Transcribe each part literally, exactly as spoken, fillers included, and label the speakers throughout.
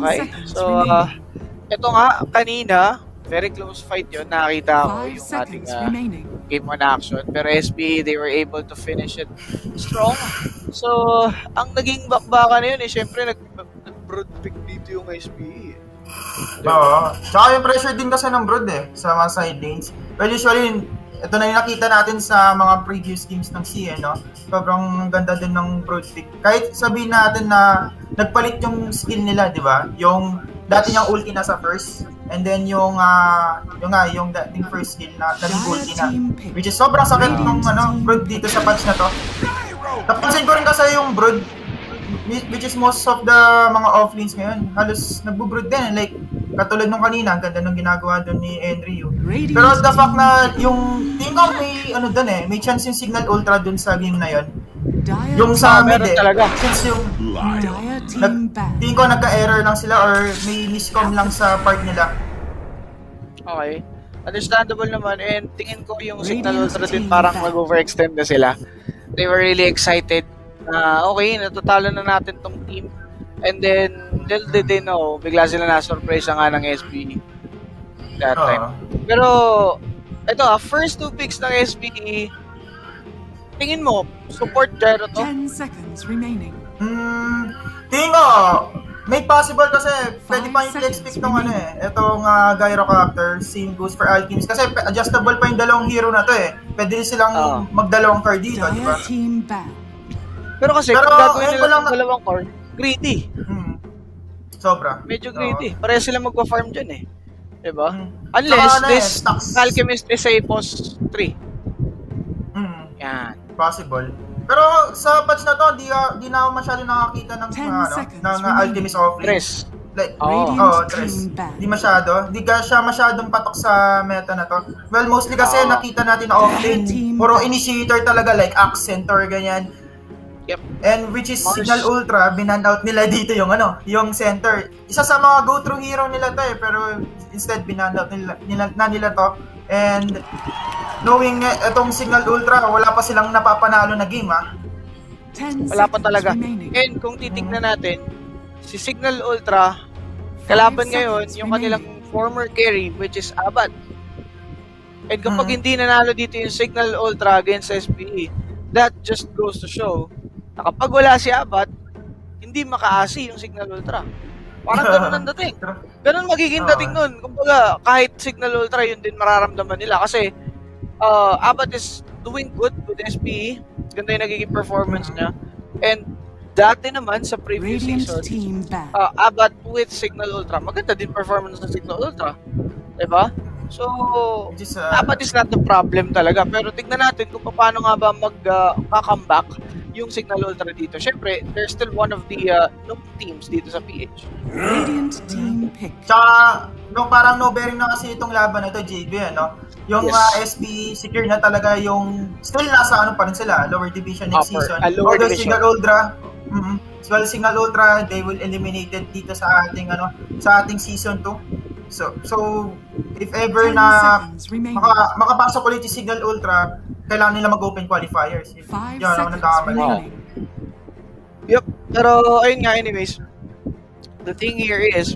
Speaker 1: Okay, so uh, ito nga, kanina, very close fight yun. Nakakita ko yung ating uh, game one action. Pero S B A, they were able to finish it strong. So, ang naging bakbakan na yun, eh, syempre, nag-brood pick dito yung S B A.
Speaker 2: Oo. Tsaka yung pressure din kasi ng brood eh, sa mga side lanes. Well, usually, ito na yung nakita natin sa mga previous games ng C E, no? Sobrang ganda din ng brood pick. Kahit sabihin natin na nagpalit yung skill nila, di ba? Yung dati niyang ulti na sa first, and then yung, uh, yung nga, yung dating first skill na naging ulti na. Which is sobrang sakit ng ano, brood dito sa patch na to. Napansin ko rin kasi yung brood, which is most of the mga offlanes ngayon, halos nagbo-brood din. Like, katulad nung kanina, ang ganda nung ginagawa doon ni Enryu. Pero the fact na yung team ko may ano doon eh, may chance yung Signal Ultra doon sa game na yon. Yung sa mid eh, since yung team ko nagka-error lang sila or may miscom lang sa part nila.
Speaker 1: Okay. Understandable naman, and tingin ko yung Signal Ultra din parang mag-overextend na sila. They were really excited. Uh, okay, natatalo na natin tong team. And then, little did they know, bigla sila na-surprise nga ng S B that uh. time. Pero, ito ah, first two picks ng S B, tingin mo, support Gyro to?
Speaker 3: ten seconds remaining.
Speaker 2: Hmm, tingin ko, may possible kasi pwede pa yung flex pick nung ano eh. Itong uh, Gyro character, same goes for Alchemist. Kasi adjustable pa yung dalawang hero na to eh. Pwede silang uh. magdalawang card dito, di ba?
Speaker 1: Pero kasi,
Speaker 2: Pero,
Speaker 1: kung gagawin nila
Speaker 2: lang
Speaker 1: ng dalawang core, greedy.
Speaker 2: Hmm. Sobra.
Speaker 1: Medyo greedy. Uh. Pareha sila magpa-farm dyan eh. Diba?
Speaker 2: Hmm.
Speaker 1: Unless
Speaker 2: ano
Speaker 1: this
Speaker 2: eh,
Speaker 1: Alchemist is a post three.
Speaker 2: Hmm.
Speaker 1: Yan.
Speaker 2: Possible. Pero sa patch na to, di, uh, di na ako masyado nakakita ng, uh, ano, ng uh, Alchemist offlane.
Speaker 1: Tres.
Speaker 2: Like,
Speaker 1: oh,
Speaker 2: oh tres. Di masyado. Di ka siya masyadong patok sa meta na to. Well, mostly kasi oh. nakita natin na offlane. Puro initiator talaga, like Accent or ganyan.
Speaker 1: Yep.
Speaker 2: And which is Mars. Signal Ultra, binan out nila dito yung ano, yung center. Isa sa mga go-through hero nila to eh, pero instead binan out nila, nila, na nila to. And knowing itong Signal Ultra, wala pa silang napapanalo na game ha.
Speaker 1: Wala pa talaga. And kung titignan natin, si Signal Ultra, kalaban ngayon yung kanilang former carry, which is Abad. And kapag hmm. hindi nanalo dito yung Signal Ultra against S B E, that just goes to show na kapag wala si Abad, hindi makaasi yung Signal Ultra. Parang ganun ang dating. Ganun magiging dating nun. Kumbaga, kahit Signal Ultra, yun din mararamdaman nila. Kasi, uh, Abad is doing good with S B E. Ganda yung nagiging performance niya. And, dati naman sa previous season, uh, Abad with Signal Ultra, maganda din performance ng Signal Ultra. Diba? So, is, uh, Abad is not the problem talaga. Pero tignan natin kung paano nga ba mag-comeback uh, yung Signal Ultra dito. Siyempre, they're still one of the uh, no teams dito sa P H.
Speaker 3: Radiant team pick.
Speaker 2: Tsaka, no, parang no bearing na kasi itong laban na ito, J B, ano? Yung yes. uh, S B secure na talaga yung, still nasa ano pa rin sila, lower division next Upper, season.
Speaker 1: Uh, lower
Speaker 2: Although
Speaker 1: division.
Speaker 2: Signal Ultra, mm-hmm, well, Signal Ultra, they will eliminate it dito sa ating, ano, sa ating season two. So, so if ever na maka, makapasok ulit yung Signal Ultra, kailangan nila mag-open qualifiers. Yan ako nagkakamali.
Speaker 1: Wow. Yup. Pero, ayun nga, anyways, the thing here is,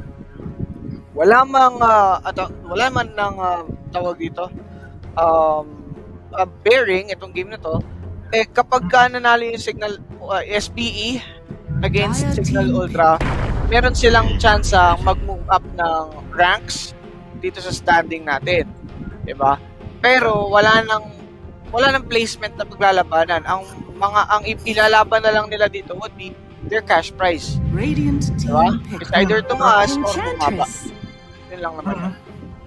Speaker 1: wala mang, uh, at, wala man ng uh, tawag dito, um, uh, bearing, itong game na to, eh, kapag ka nanalo yung Signal, uh, S B E against Signal Ultra, meron silang chance ang mag-move up ng ranks dito sa standing natin. Diba? Pero wala nang wala nang placement na paglalabanan. Ang mga ang ilalaban na lang nila dito would be their cash prize. Diba? It's either tumaas or bumaba. Yun lang naman.
Speaker 2: Mm-hmm.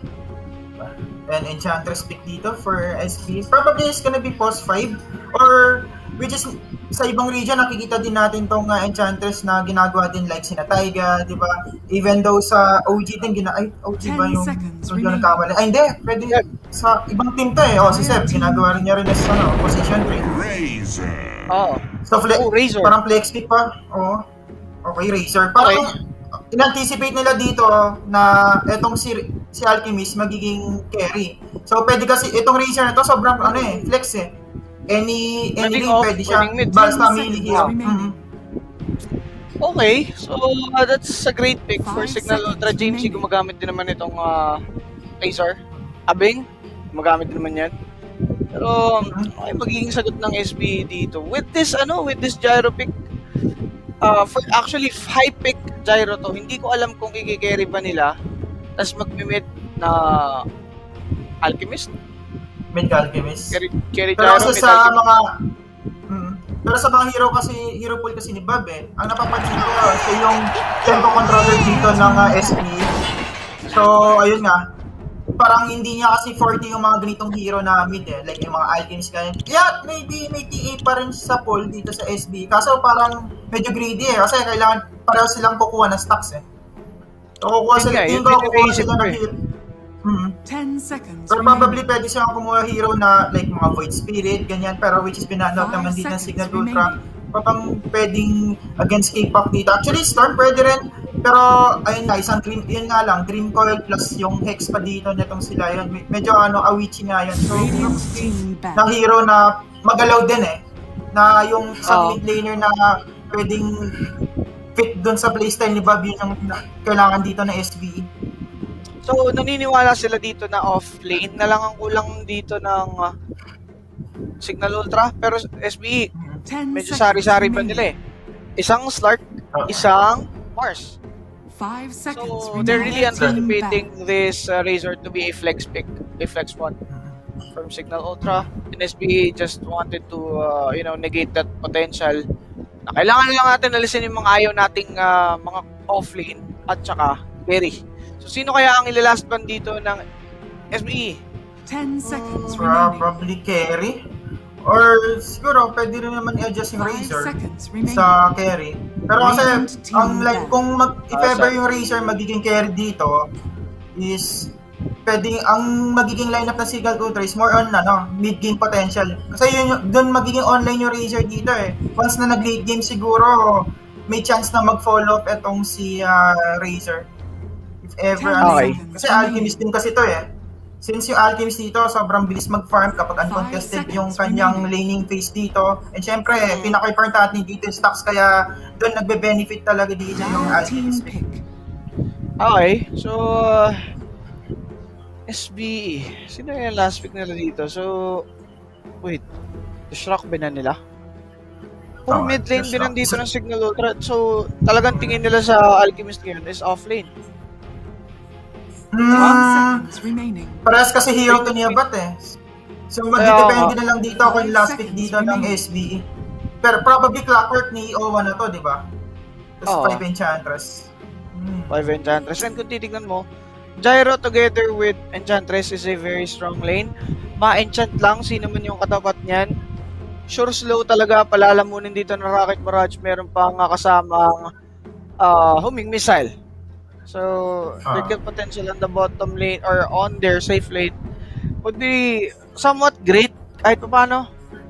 Speaker 2: And Enchantress pick dito for S P. Probably it's gonna be post five or which is sa ibang region nakikita din natin tong uh, Enchantress na ginagawa din like sina Taiga, di ba? Even though sa O G din gina ay O G ba yung so yung nagkamali. Ay hindi, pwede yeah. Sa ibang team to eh. Oh, si Seb ginagawa rin niya rin sa ano, position three.
Speaker 1: Razor. Oh.
Speaker 2: So fle-
Speaker 1: oh, Razor.
Speaker 2: Parang flex pick pa. Oh. Okay, Razor. Parang okay. In-anticipate nila dito na etong si si Alchemist magiging carry. So pwede kasi itong Razor na to sobrang ano eh, flex eh. Any any lane pwede siya. Basta melee hero. Mm-hmm.
Speaker 1: Okay, so uh, that's a great pick for
Speaker 3: Five
Speaker 1: Signal
Speaker 3: seconds
Speaker 1: Ultra. Jamesy
Speaker 3: remaining.
Speaker 1: gumagamit din naman itong uh, Razor. Abing, gumagamit din naman yan. Pero ay magiging sagot ng S B dito. With this ano, with this gyro pick, uh, for actually high pick gyro to, hindi ko alam kung i-carry ba nila. Tapos mag-mid na Alchemist.
Speaker 2: Mid Alchemist.
Speaker 1: Carry, carry
Speaker 2: Pero
Speaker 1: gyro,
Speaker 2: kasi
Speaker 1: mid
Speaker 2: sa
Speaker 1: Alchemist.
Speaker 2: mga... Hmm, pero sa mga hero kasi, hero pool kasi ni Bob eh, ang napapansin ko, siya yung tempo controller dito ng uh, S P. So, ayun nga, parang hindi niya kasi forty yung mga ganitong hero na mid eh, like yung mga Alchemist ganyan. Yeah, maybe may T A pa rin sa pool dito sa S B, kaso parang medyo greedy eh, kasi kailangan pareho silang kukuha ng stocks eh. So, kukuha
Speaker 1: Yun
Speaker 2: sila,
Speaker 1: nga,
Speaker 2: tingin
Speaker 1: yun
Speaker 2: ko
Speaker 1: din
Speaker 2: kukuha
Speaker 1: yung
Speaker 2: sila
Speaker 1: naisip
Speaker 2: ng
Speaker 1: ko
Speaker 2: hero. Hmm.
Speaker 3: Ten seconds
Speaker 2: Pero
Speaker 3: remaining.
Speaker 2: probably pwede siyang kumuha hero na like mga Void Spirit, ganyan, pero which is pinanote
Speaker 3: Five
Speaker 2: naman din ng
Speaker 3: seconds
Speaker 2: Signal
Speaker 3: remaining.
Speaker 2: Ultra. Papang pwedeng against K-pop dito. Actually, Storm pwede rin, pero ayun nga, isang Dream, yun nga lang, Dream Coil plus yung Hex pa dito nitong sila yun. Medyo ano, Awichi nga yun. So,
Speaker 3: Radiant team back.
Speaker 2: ng hero na magalaw din eh. Na yung sa
Speaker 1: Oo.
Speaker 2: mid laner na pwedeng fit dun sa playstyle ni Bob, yun yung na- kailangan dito ng S B E.
Speaker 1: So, naniniwala sila dito na off-lane na lang ang kulang dito ng uh, Signal Ultra. Pero S B E,
Speaker 3: Ten
Speaker 1: medyo
Speaker 3: seconds
Speaker 1: sari-sari pa
Speaker 3: remaining.
Speaker 1: nila eh. Isang Slark,
Speaker 2: Oo.
Speaker 1: isang Mars.
Speaker 3: Five seconds
Speaker 1: So,
Speaker 3: remaining.
Speaker 1: they're really
Speaker 3: Team
Speaker 1: anticipating
Speaker 3: back.
Speaker 1: this uh, Razor to be a flex pick, a flex one from Signal Ultra. And S B E just wanted to, uh, you know, negate that potential. Na kailangan lang natin alisin yung mga ayaw nating uh, mga off-lane at saka carry. So, sino kaya ang ilalast ban dito ng S B E?
Speaker 3: Ten seconds
Speaker 2: Pro-
Speaker 3: remaining.
Speaker 2: Probably carry. Or siguro pwede rin naman i-adjust yung
Speaker 3: Five
Speaker 2: Razor
Speaker 3: seconds remaining.
Speaker 2: sa carry. Pero kasi
Speaker 3: Radiant team
Speaker 2: ang like
Speaker 3: back.
Speaker 2: kung mag if
Speaker 1: Ah,
Speaker 2: ever
Speaker 1: sa-
Speaker 2: yung Razor magiging carry dito is pwedeng ang magiging lineup ng Signal Ultra is more on ano, mid game potential. Kasi yun yung- doon magiging online yung Razor dito eh. Once na nag-late game siguro may chance na mag-fall off etong si ah, Razor. If ever
Speaker 3: Ten
Speaker 2: ano.
Speaker 1: Okay.
Speaker 3: seconds
Speaker 2: Kasi Alchemist din kasi to eh. Since yung Alchemist dito, sobrang bilis mag-farm kapag uncontested
Speaker 3: seconds
Speaker 2: yung kanyang laning phase dito. And syempre, pinaka-important natin dito yung stocks, kaya doon nagbe-benefit talaga dito yung
Speaker 3: Down team
Speaker 2: Alchemist.
Speaker 3: pick.
Speaker 1: Okay, so uh, S B E. Sino yung last pick nila dito? So, wait. The Shrock binan nila? Puro
Speaker 2: Oo,
Speaker 1: mid lane
Speaker 2: the
Speaker 1: binan
Speaker 2: Shrock.
Speaker 1: dito ng Signal Ultra. So, talagang tingin nila sa Alchemist ngayon is off lane.
Speaker 3: Ten
Speaker 2: Hmm,
Speaker 3: seconds remaining.
Speaker 2: parehas kasi hero to ni Abat eh. So magdidepende na lang dito ako yung last pick dito ng S B E. Pero probably Clockwork ni Owa na to, di ba? Tapos
Speaker 1: Oo.
Speaker 2: five Enchantress. Hmm.
Speaker 1: Five Enchantress. And kung titignan mo, Gyro together with Enchantress is a very strong lane. Ma-enchant lang, sino man yung katapat niyan. Sure slow talaga, palalamunin dito ng Rocket Barrage. Meron pa nga kasamang uh, homing missile. So,
Speaker 2: Ah.
Speaker 1: their kill potential on the bottom lane or on their safe lane would be somewhat great kahit pa paano.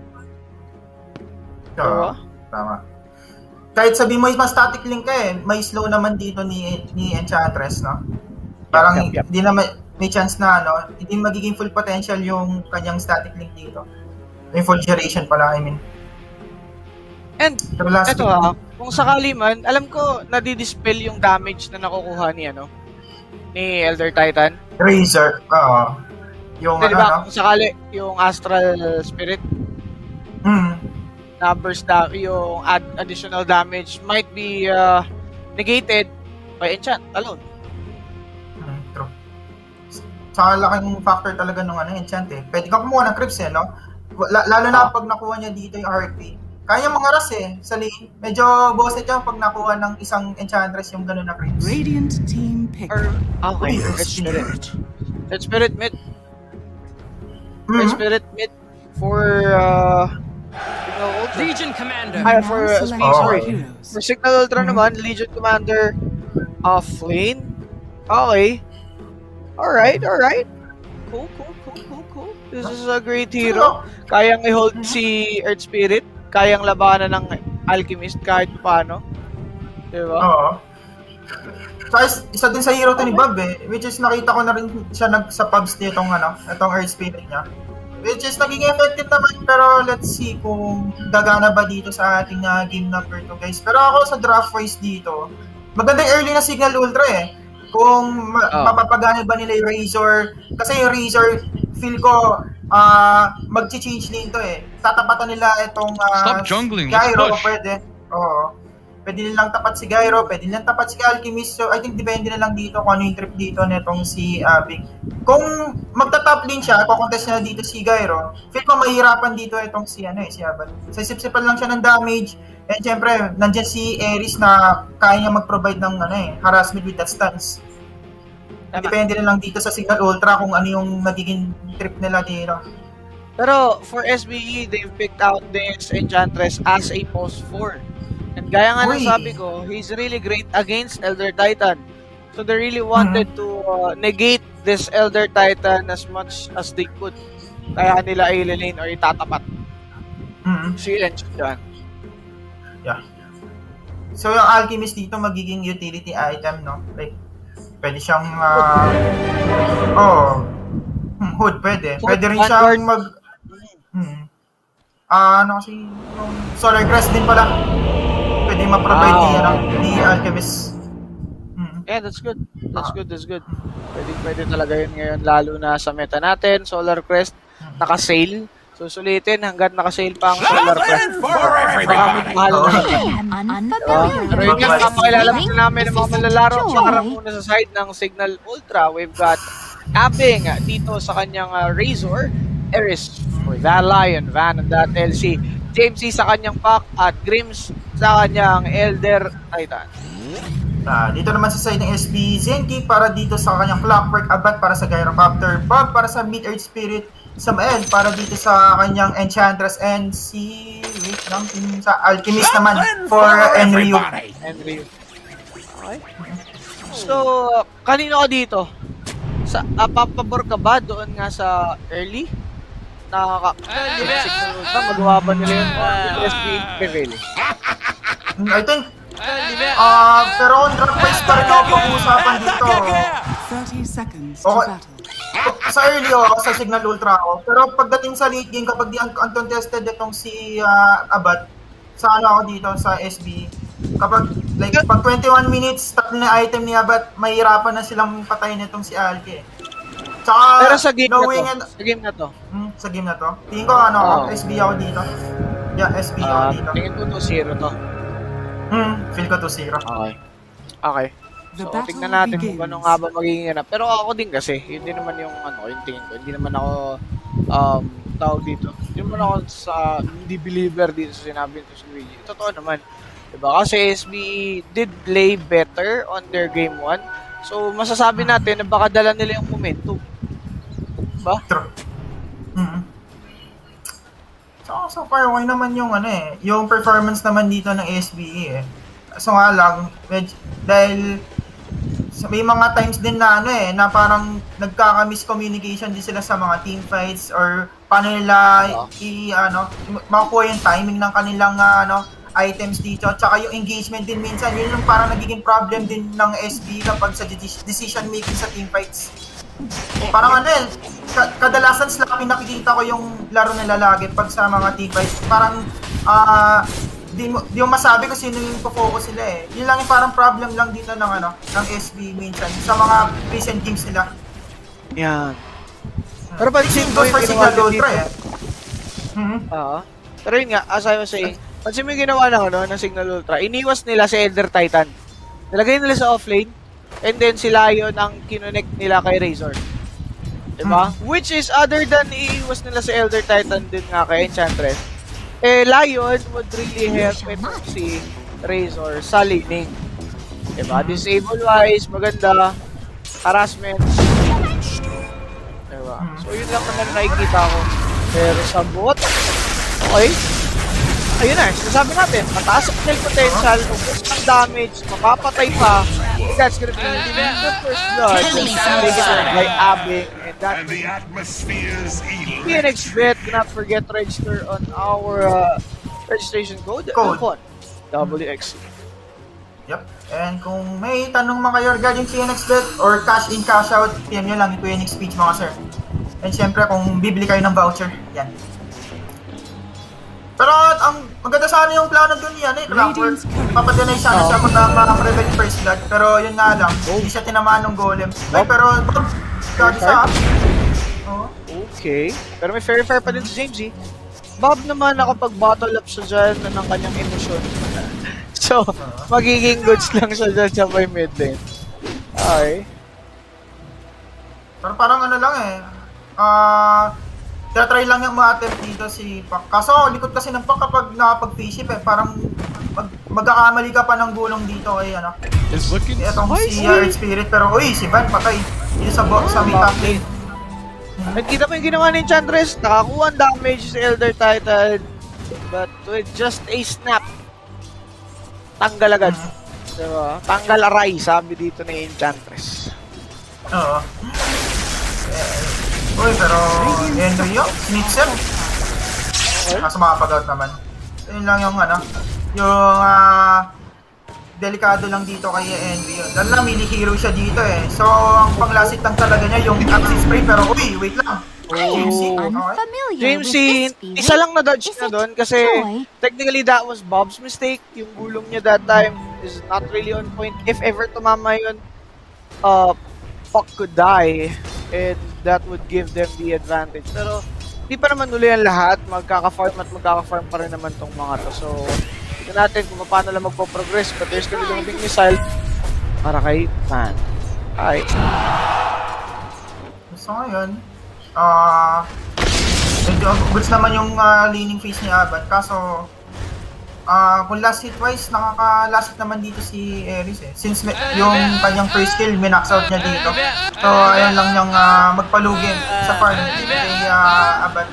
Speaker 2: So,
Speaker 1: Diba?
Speaker 2: tama. Kahit sabi mo mas static link ka eh, may slow naman dito ni ni Enchantress, no? Parang
Speaker 1: Yup, yup, yup.
Speaker 2: hindi na may, may chance na ano, hindi magiging full potential yung kanyang static link dito. May full duration pala, I mean.
Speaker 1: And,
Speaker 2: Pero last
Speaker 1: eto
Speaker 2: pick-
Speaker 1: ha, kung sakali man, alam ko nadidispel yung damage na nakukuha ni ano, ni Elder Titan.
Speaker 2: Razor, oo. Yung
Speaker 1: Hindi,
Speaker 2: ano,
Speaker 1: diba,
Speaker 2: no?
Speaker 1: kung sakali, yung Astral Spirit
Speaker 2: Hmm.
Speaker 1: na burst da- yung add additional damage might be uh, negated by enchant alone.
Speaker 2: Hmm, true. Sa laking factor talaga nung ano, enchant eh. Pwede kang kumuha ng creeps eh, no? L- lalo na
Speaker 1: Ah.
Speaker 2: pag nakuha niya dito yung R P. Kaya mga ras eh, sa lane. Medyo bossed yan pag nakuha ng isang enchantress yung gano'n na creeps.
Speaker 3: Radiant team pick.
Speaker 1: Or, okay, Red Spirit. Red Spirit mid. Red
Speaker 2: Mhm.
Speaker 1: Spirit mid for, uh, Signal Ultra.
Speaker 4: Legion Commander.
Speaker 1: Ay,
Speaker 3: Now
Speaker 1: for, uh,
Speaker 3: select
Speaker 1: speed,
Speaker 2: Oh.
Speaker 1: sorry.
Speaker 3: heroes.
Speaker 1: For Signal Ultra
Speaker 2: Mhm.
Speaker 1: naman, Legion Commander off lane. Okay. Alright, alright. Cool, cool, cool, cool, cool. This is a great hero. Kayang i-hold si Earth Spirit. Kayang labanan ng Alchemist kahit paano. Diba?
Speaker 2: Oo. Saka is- isa din sa hero to ni Bob eh, which is nakita ko na rin siya nag sa pubs nitong ano, itong Earth Spirit niya. which is naging effective naman, pero let's see kung gagana ba dito sa ating uh, game number two, guys. Pero ako sa draft wise dito, maganda yung early na Signal Ultra eh. Kung ma- oh. mapapagana ba nila yung Razor, kasi yung Razor, feel ko, uh, mag-change lane to eh. Tatapatan nila itong uh, Gyro, pwede. Oo. Pwede nilang tapat si Gyro, pwede nilang tapat si Alchemist. So, I think depende na lang dito kung ano yung trip dito nitong si Abing. Kung magta-top lane siya, kukontest niya dito si Gyro, feel ko mahirapan dito itong si, ano eh, si Abad. So, sip-sipan lang siya ng damage. And syempre, nandiyan si Ares na kaya niya mag-provide ng ano eh, harassment with that stance. Depende na lang dito sa Signal Ultra kung ano yung magiging trip nila dito.
Speaker 1: Pero for S B E, they've picked out this Enchantress as a post four. And gaya nga ng sabi ko, he's really great against Elder Titan. So they really wanted mm-hmm. to uh, negate this Elder Titan as much as they could. Kaya nila i-lane or itatapat.
Speaker 2: Mm-hmm.
Speaker 1: Si Enchant.
Speaker 2: Yeah. So yung Alchemist dito magiging utility item, no? Like, pwede siyang, uh, oh, hmm, hood, pwede. Hood, pwede rin siyang mag, hmm, ah, uh, ano kasi, yung Solar Crest din pala. Pwede ma-provide oh. ni, ano, ni Alchemist. Hmm.
Speaker 1: Yeah, that's good. That's ah. good, that's good. Pwede, pwede talaga yun ngayon, lalo na sa meta natin. Solar Crest, hmm. naka-sale. Susulitin hanggang naka-sale pa ang Solar Crest. Baka mahal na. Pero yun nga, kapakilala mo namin ang mga malalaro. Para muna sa side ng Signal Ultra, we've got Abing dito sa kanyang uh, Razor, Ares for that Lion, Van and that L C, James C sa kanyang Pack, at Grims sa kanyang Elder Titan.
Speaker 2: Uh, dito naman sa side ng S B, Zenki para dito sa kanyang Clockwork, Abad para sa Gyrocopter, Bob para sa Mid-Earth Spirit, Samael para dito sa kanyang Enchantress, and si wait lang sa Alchemist naman for Enryu.
Speaker 1: Enryu. Okay. So, kanino ka dito? Sa uh, papabor ka ba doon nga sa early? Nakaka magawa ba nila yung uh, S B prevail?
Speaker 2: I think uh, pero on draft wise pa rin ako pag-uusapan dito.
Speaker 3: thirty seconds to
Speaker 2: okay.
Speaker 3: battle.
Speaker 2: Sa early o, sa Signal Ultra ako. Pero pagdating sa late game, kapag di uncontested itong si uh, Abad, sa ano ako dito, sa S B, kapag, like, pag twenty-one minutes, tatlo na item ni Abad, mahirapan na silang patayin itong si Alke. Tsaka,
Speaker 1: pero sa game na to, and, sa game na to.
Speaker 2: Hmm, sa game na to. Tingin ko, ano, oh. S B ako dito. Yeah, S B uh, ako dito.
Speaker 1: Tingin ko two zero to.
Speaker 2: Hmm, feel ko two zero.
Speaker 1: Okay. Okay. So, tignan natin kung ano nga ba magiging ganap. Pero ako din kasi, yun din naman yung ano, yung tingin ko. Hindi naman ako um, tawag dito. Hindi naman ako sa hindi believer dito sa sinabi nito si Luigi. Totoo naman. Diba? Kasi S B did play better on their game one. So, masasabi natin na baka dala nila yung momentum. Diba?
Speaker 2: True. Mm-hmm. So, so far, okay naman yung ano eh, yung performance naman dito ng S B eh. So nga lang, med- dahil may mga times din na ano eh, na parang nagkaka-miscommunication din sila sa mga team fights or paano nila i ano makukuha yung timing ng kanilang uh, ano items dito, tsaka yung engagement din minsan yun yung parang nagiging problem din ng S B kapag sa decision making sa team fights. Parang ano eh, kadalasan sloppy nakikita ko yung laro nila lagi pag sa mga team fights. Parang ah uh, Di mo, di mo masabi kung sino yung focus sila eh. Yun lang yung parang problem lang dito ng ano, ng S B minsan sa mga recent games nila.
Speaker 1: Yan. Pero pansin mo yung
Speaker 2: Signal Ultra eh.
Speaker 1: Mhm. Oo. Pero yun nga, as I was saying, pansin mo yung ginawa ng ano, ng Signal Ultra, iniwas nila si Elder Titan. Nilagay nila sa offlane, and then si Lion ang kinonect nila kay Razor. Diba? Hmm. Which is other than iiwas nila si Elder Titan din nga kay Enchantress. Eh, Lion would really help ito si Razor sa laning. Diba? Disable-wise, maganda. Harassment. Diba? So, yun lang naman nakikita ko. Pero sa bot, okay. Ayun na, sinasabi natin, mataas ang kill potential, ubos ng damage, mapapatay pa. That's gonna be the first blood. Taken by Abing, and that P N X Bet, do not forget to register on our uh, registration code. Code. W X.
Speaker 2: Yep. And kung may tanong mga kayo regarding P N X Bet or cash in, cash out, P M nyo lang yung P N X speech mga sir. And syempre, kung bibili kayo ng voucher, yan. Pero ang maganda sana yung plano dun yan eh, Clockwork. Papadenay sana siya kung makakarevenge first blood. Pero yun nga lang, hindi siya tinamaan ng golem. Ay, pero gagi sa oh.
Speaker 1: Okay. Pero may fair fair pa din si James eh. Bob naman nakapag-bottle up siya dyan ng kanyang emosyon. So, magiging goods lang siya dyan sa may mid lane. Okay.
Speaker 2: Pero parang ano lang eh. Ah... Uh, try lang yung ma-attempt dito si Pak. Kaso, likod kasi ng Pak kapag nakapag-face eh. Parang mag magkakamali ka pa ng gulong dito eh, ano. Itong si uh, Earth Spirit. Pero, uy, si Van patay. Dito sa, sa may top lane.
Speaker 1: Nagkita mo yung ginawa ni Enchantress. Nakakuha ang damage si Elder Titan. But with just a snap, tanggal agad. Mm-hmm. Diba? Tanggal aray, sabi dito ni Enchantress.
Speaker 2: Oo. Uy, pero Henry yun, Snitzer. Kaso makapag-out naman. Yun lang yung ano, yung uh, delikado lang dito kay Henry yun. Lalo na mini hero siya dito eh. So, ang panglasit lang talaga niya yung Axis Spray. Pero uy, wait lang. Jamesy, okay.
Speaker 1: Jamesy, isa lang na-dodge na doon kasi technically that was Bob's mistake. Yung gulong niya that time is not really on point. If ever tumama yun, uh, Puck could die. And that would give them the advantage. Pero, hindi pa naman uli ang lahat. Magkaka-farm at magkaka-farm pa rin naman tong mga to. So, tignan natin kung paano lang magpo-progress. But there's gonna be dumating missile para kay Fan. Ay.
Speaker 2: So, ngayon, ah, uh, medyo goods naman yung uh, laning phase ni Abad. Kaso, ah, uh, kung last hit wise, nakaka-last hit naman dito si Ares eh. Since may, yung kanyang first kill, minax out niya dito. So, ayan lang niyang uh, magpalugi sa farm kay uh, Abad.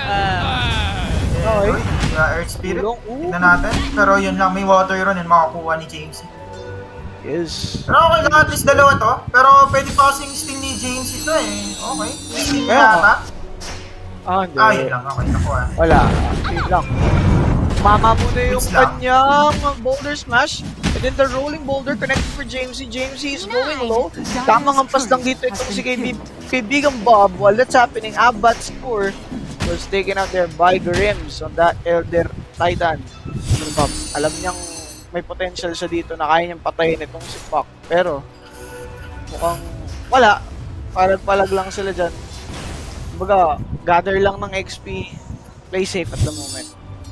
Speaker 2: Okay. Uh, Earth Spirit, tignan natin. Pero yun lang, may water run and makakuha ni James.
Speaker 1: Yes.
Speaker 2: Pero okay lang, at least dalawa to. Pero pwede pa kasing sting ni James ito eh. Okay. Sting niya ata.
Speaker 1: Ah, hindi.
Speaker 2: Ah, yun lang. Okay, nakuha.
Speaker 1: Wala. Wait lang. Mama muna yung kanyang boulder smash. And then the rolling boulder connected for Jamesy. Jamesy is going low. Tamang hampas lang dito itong si kaibigang Bob. While that's happening, Abad's score was taken out there by Grims on that Elder Titan. Bob, alam niyang may potential siya dito na kaya niyang patayin itong si Puck. Pero, mukhang wala. Palag-palag lang sila dyan. Kumbaga, gather lang ng X P. Play safe at the moment.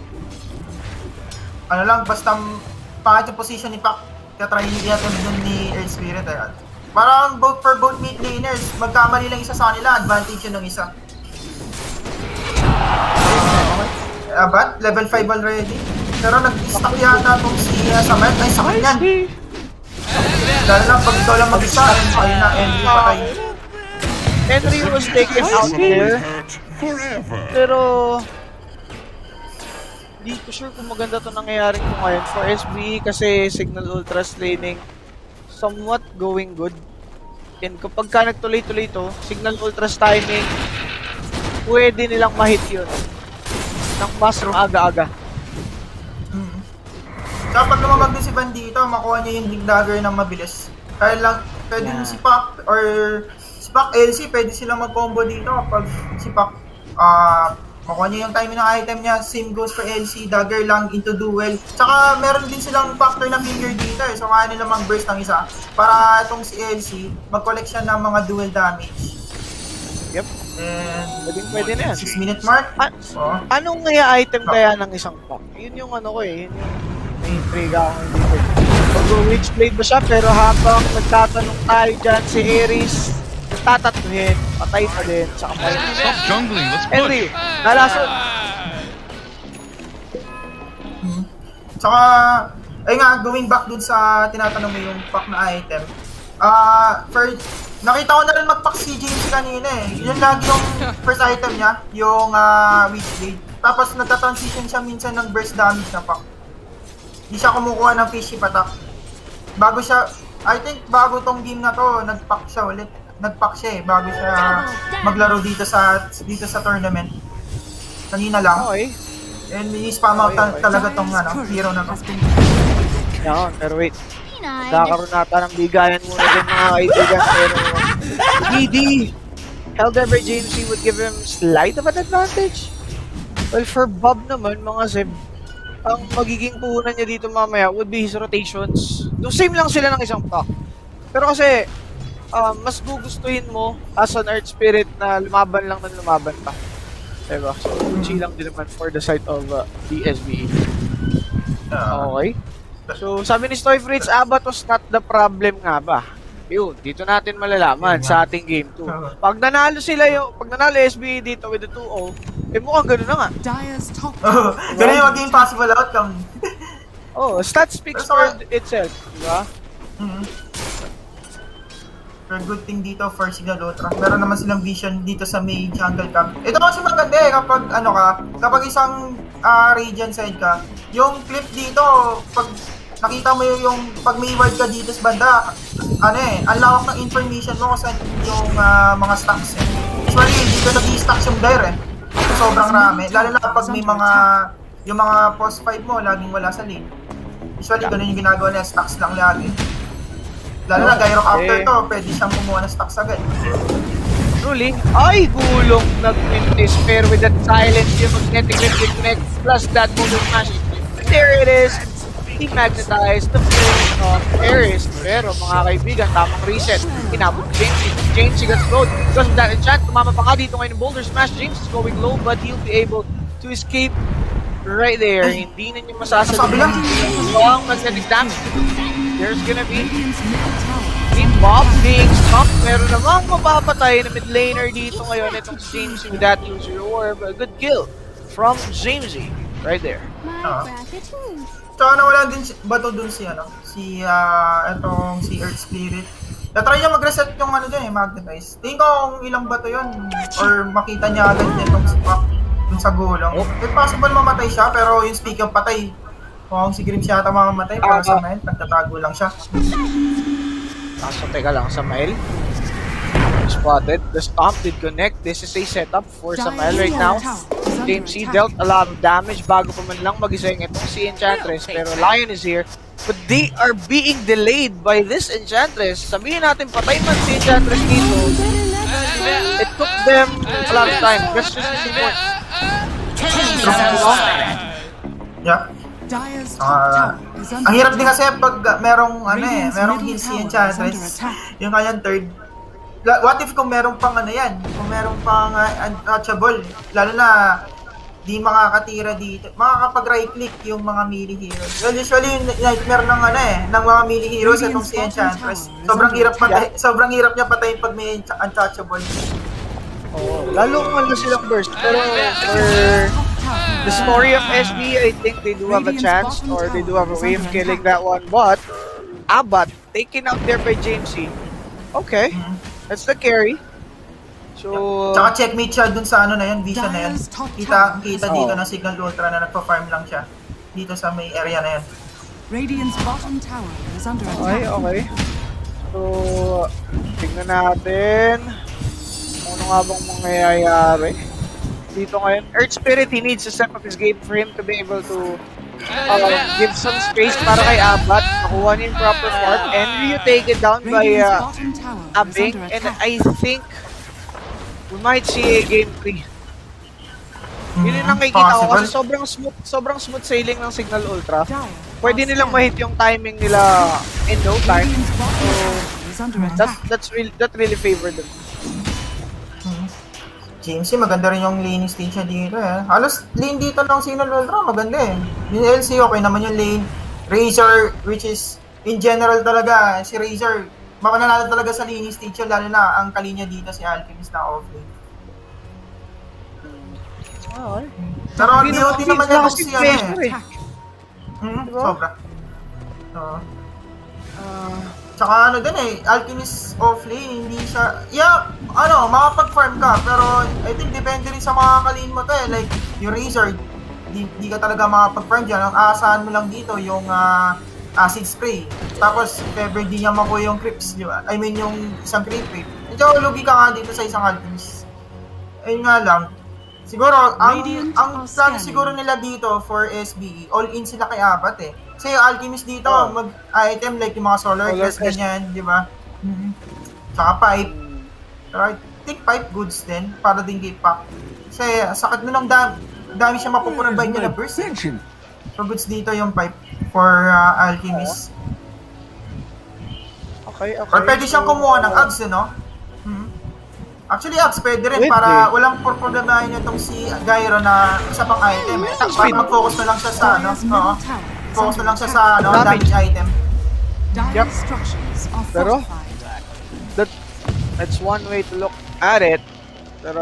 Speaker 2: Ano lang, basta pangit yung position ni Pak, katry i-attempt dun ni Earth Spirit eh. Parang both for both mid laners, magkamali lang isa sa kanila, advantage yun ng isa. Uh, Abad, level five already. Pero nag-stack yata itong si uh, Samet. Ay, sakit yan. Dahil lang, pag ikaw lang mag-isa, ayun na, Henry patay.
Speaker 1: Henry was taken out there. Pero hindi ko sure kung maganda to nangyayari ko ngayon for S B kasi Signal Ultra's laning somewhat going good. And kapag ka nagtuloy-tuloy to, Signal Ultra's timing, pwede nilang ma-hit yun ng mas aga-aga.
Speaker 2: Mm-hmm. So pag lumabag din si Van dito, makuha niya yung Big Dagger ng mabilis. Kaya lang, pwede yeah. si Pak or si Pak L C, pwede silang mag-combo dito kapag si Pak ah uh, makuha niya yung timing ng item niya, same goes for L C, dagger lang into duel. Tsaka meron din silang factor na finger dito eh, so kaya nila mag-burst ng isa. Para itong si L C, mag-collect siya ng mga duel damage.
Speaker 1: Yep.
Speaker 2: And
Speaker 1: pwedeng pwede na yan.
Speaker 2: six minute mark.
Speaker 1: A
Speaker 2: oh.
Speaker 1: Anong kaya item kaya ng isang pack? Yun yung ano ko eh, yun yung may intriga ako dito. Mag-witch blade ba siya, pero habang nagtatanong tayo dyan si Ares, tatatuhin, patay pa din, saka pa rin.
Speaker 4: Stop jungling, let's push!
Speaker 1: Henry, nalason!
Speaker 2: Hmm. Saka, ay nga, going back dun sa tinatanong mo yung pack na item. Ah, uh, first, nakita ko na rin mag-pack si James kanina eh. Yun lagi yung first item niya, yung uh, witch blade. Tapos nagta-transition siya minsan ng burst damage na pack. Hindi siya kumukuha ng fish ship attack. Bago siya, I think bago tong game na to, nag-pack siya ulit. Nag-pack siya eh, bago siya maglaro dito sa dito sa tournament. Kanina lang.
Speaker 1: Okay.
Speaker 2: And i-spam out okay, okay. talaga tong ano, hero na to.
Speaker 1: Yeah, pero wait. Nagkakaroon nata ng bigayan muna din mga kaibigan. Pero D D! held by Jamesy would give him slight of an advantage. Well, for Bob naman, mga Zeb, ang magiging puhunan niya dito mamaya would be his rotations. So, same lang sila ng isang pack. Pero kasi, um, mas gugustuhin mo as an Earth Spirit na lumaban lang ng lumaban pa. Diba? So, chill lang din naman for the side of uh, the S B E. Okay. So, sabi ni Stoy Fritz, Abat was not the problem nga ba? Yun, dito natin malalaman sa ating game two. Pag nanalo sila yung, pag nanalo S B E dito with the two oh, eh mukhang gano'n na nga.
Speaker 2: Oh, gano'n yung maging possible outcome.
Speaker 1: Oh, stat speaks for itself, diba?
Speaker 2: Mm-hmm. Pero good thing dito for Signal Ultra. Meron naman silang vision dito sa may jungle camp. Ito kasi maganda eh, kapag ano ka, kapag isang uh, Radiant side ka, yung clip dito, pag nakita mo yung pag may ward ka dito sa banda, ano eh, ang lawak ng information mo kung saan yung uh, mga stocks eh. Usually, dito nag-i-stocks yung dire eh. Sobrang rami. Lalo na kapag may mga, yung mga post five mo, laging wala sa lane. Usually, ganun yung ginagawa niya, stocks lang lagi. Lalo na, Gyro after to, pwede siyang kumuha ng stocks agad.
Speaker 1: Truly, ay gulong nag-mintis, pero with that silence, yung magnetic lift connect, plus that motor smash. There it is! Demagnetized the flame of Ares. Pero mga kaibigan, tamang reset. Inabot Jamesy. Jamesy got slowed because of that enchant. Tumama pa nga dito ngayon ng Boulder Smash. James is going low but he'll be able to escape right there. Hindi na niya masasabi. Long magnetic damage. There's gonna be Team Bob being stopped. Meron namang mapapatay na mid laner dito ngayon. Itong Jamesy with that loser orb. A good kill from Jamesy right there.
Speaker 2: Uh. Tsaka nawala din si, bato dun si ano, si uh, etong si Earth Spirit. Na-try niya mag-reset yung ano dyan eh, magnetize. Tingin ko kung ilang bato yun or makita niya agad nitong spot dun sa gulong. Oh. If possible mamatay siya, pero yung speak of patay, kung si Grim siya ata mamamatay, pero uh, sa Mael, nagtatago lang siya.
Speaker 1: Kaso teka lang, Samael. Spotted. The stomp did connect. This is a setup for Samael right now. Jamesy dealt a lot of damage bago pa man lang mag-isang itong si Enchantress. Pero Lion is here. But they are being delayed by this Enchantress. Sabihin natin, patay man si Enchantress dito. It took them a lot of time. That's just the point.
Speaker 2: Yeah. Uh, ang hirap din kasi pag merong ano eh, merong heal si Enchantress. Yung kanyang third. What if kung meron pang ano yan? Kung meron pang uh, untouchable, lalo na di makakatira dito. Makakapag-right click yung mga melee heroes. Well, usually nightmare ng ano eh, ng mga melee heroes itong si Enchantress. Sobrang hirap patay, sobrang hirap niya patayin pag may untouchable.
Speaker 1: Oh, lalo kung wala silang burst. Pero for the story of S B, I think they do have a chance or they do have a way of killing that one. But Abat taken out there by Jamesy. Okay. Mm-hmm. That's the carry. So,
Speaker 2: tsaka checkmate siya dun sa ano na yun, vision na yun. Kita, kita dito na Signal Ultra na nagpa-farm lang siya. Dito sa may area na yun.
Speaker 3: Radiant's bottom tower is under attack.
Speaker 1: Okay, okay. So, tingnan natin. Ano nga bang mangyayari dito ngayon? Earth Spirit, he needs to step up his game for him to be able to uh, give some space para kay Abat. Nakuha niya yung proper part and you take it down by uh, Abing, and I think we might see a game three. Yun yung nakikita ko kasi sobrang smooth, sobrang smooth sailing ng Signal Ultra. Pwede nilang ma-hit yung timing nila in no time. So, that, that's really, that really favored them.
Speaker 2: Jamesy, maganda rin yung laning stage niya dito eh. Halos lane dito ng Signal Ultra, maganda eh. Yung L C, okay naman yung lane. Razor, which is, in general talaga, si Razor, mapananalo talaga sa laning stage yun, lalo na ang kalinya dito si Alchemist na off-lane.
Speaker 1: Oh,
Speaker 2: pero B O T naman yan si ano eh. Hmm, sobra. So, uh, tsaka ano din eh, Alchemist off-lane, hindi siya, yeah, ano, makapag-farm ka, pero I think depende rin sa mga kalin mo to eh, like, yung Razor, di, di ka talaga makapag-farm dyan, ang aasahan mo lang dito, yung uh, acid spray, tapos if ever di niya makuha yung creeps, di ba? I mean yung isang creep rate, medyo lugi ka nga dito sa isang Alchemist. Ayun nga lang, siguro, ang, ang plan siguro nila dito for S B E, all-in sila kay Abat eh. Kasi yung Alchemist dito, oh. mag-item like yung mga Solar Glass, ganyan, di ba? Mm-hmm. Tsaka pipe. Right? think pipe goods din, para din kay Pac. Kasi sakit mo ng dami, dami siya mapuprovide niya na burst. Eh. So goods dito yung pipe for uh, Alchemist.
Speaker 1: Okay, okay.
Speaker 2: Or pwede siyang kumuha ng Ags, eh, no? Hmm. Actually, Ags, pwede rin
Speaker 1: Pwede.
Speaker 2: para walang problemahin itong si Gyro na isa pang item. Eh. Para mag-focus na lang siya sa, ano? Oo. Focus na lang siya sa, ano, damage item.
Speaker 1: Yep.
Speaker 3: Dire structures are
Speaker 1: Pero,
Speaker 3: fortified.
Speaker 1: that, that's one way to look at it. Pero,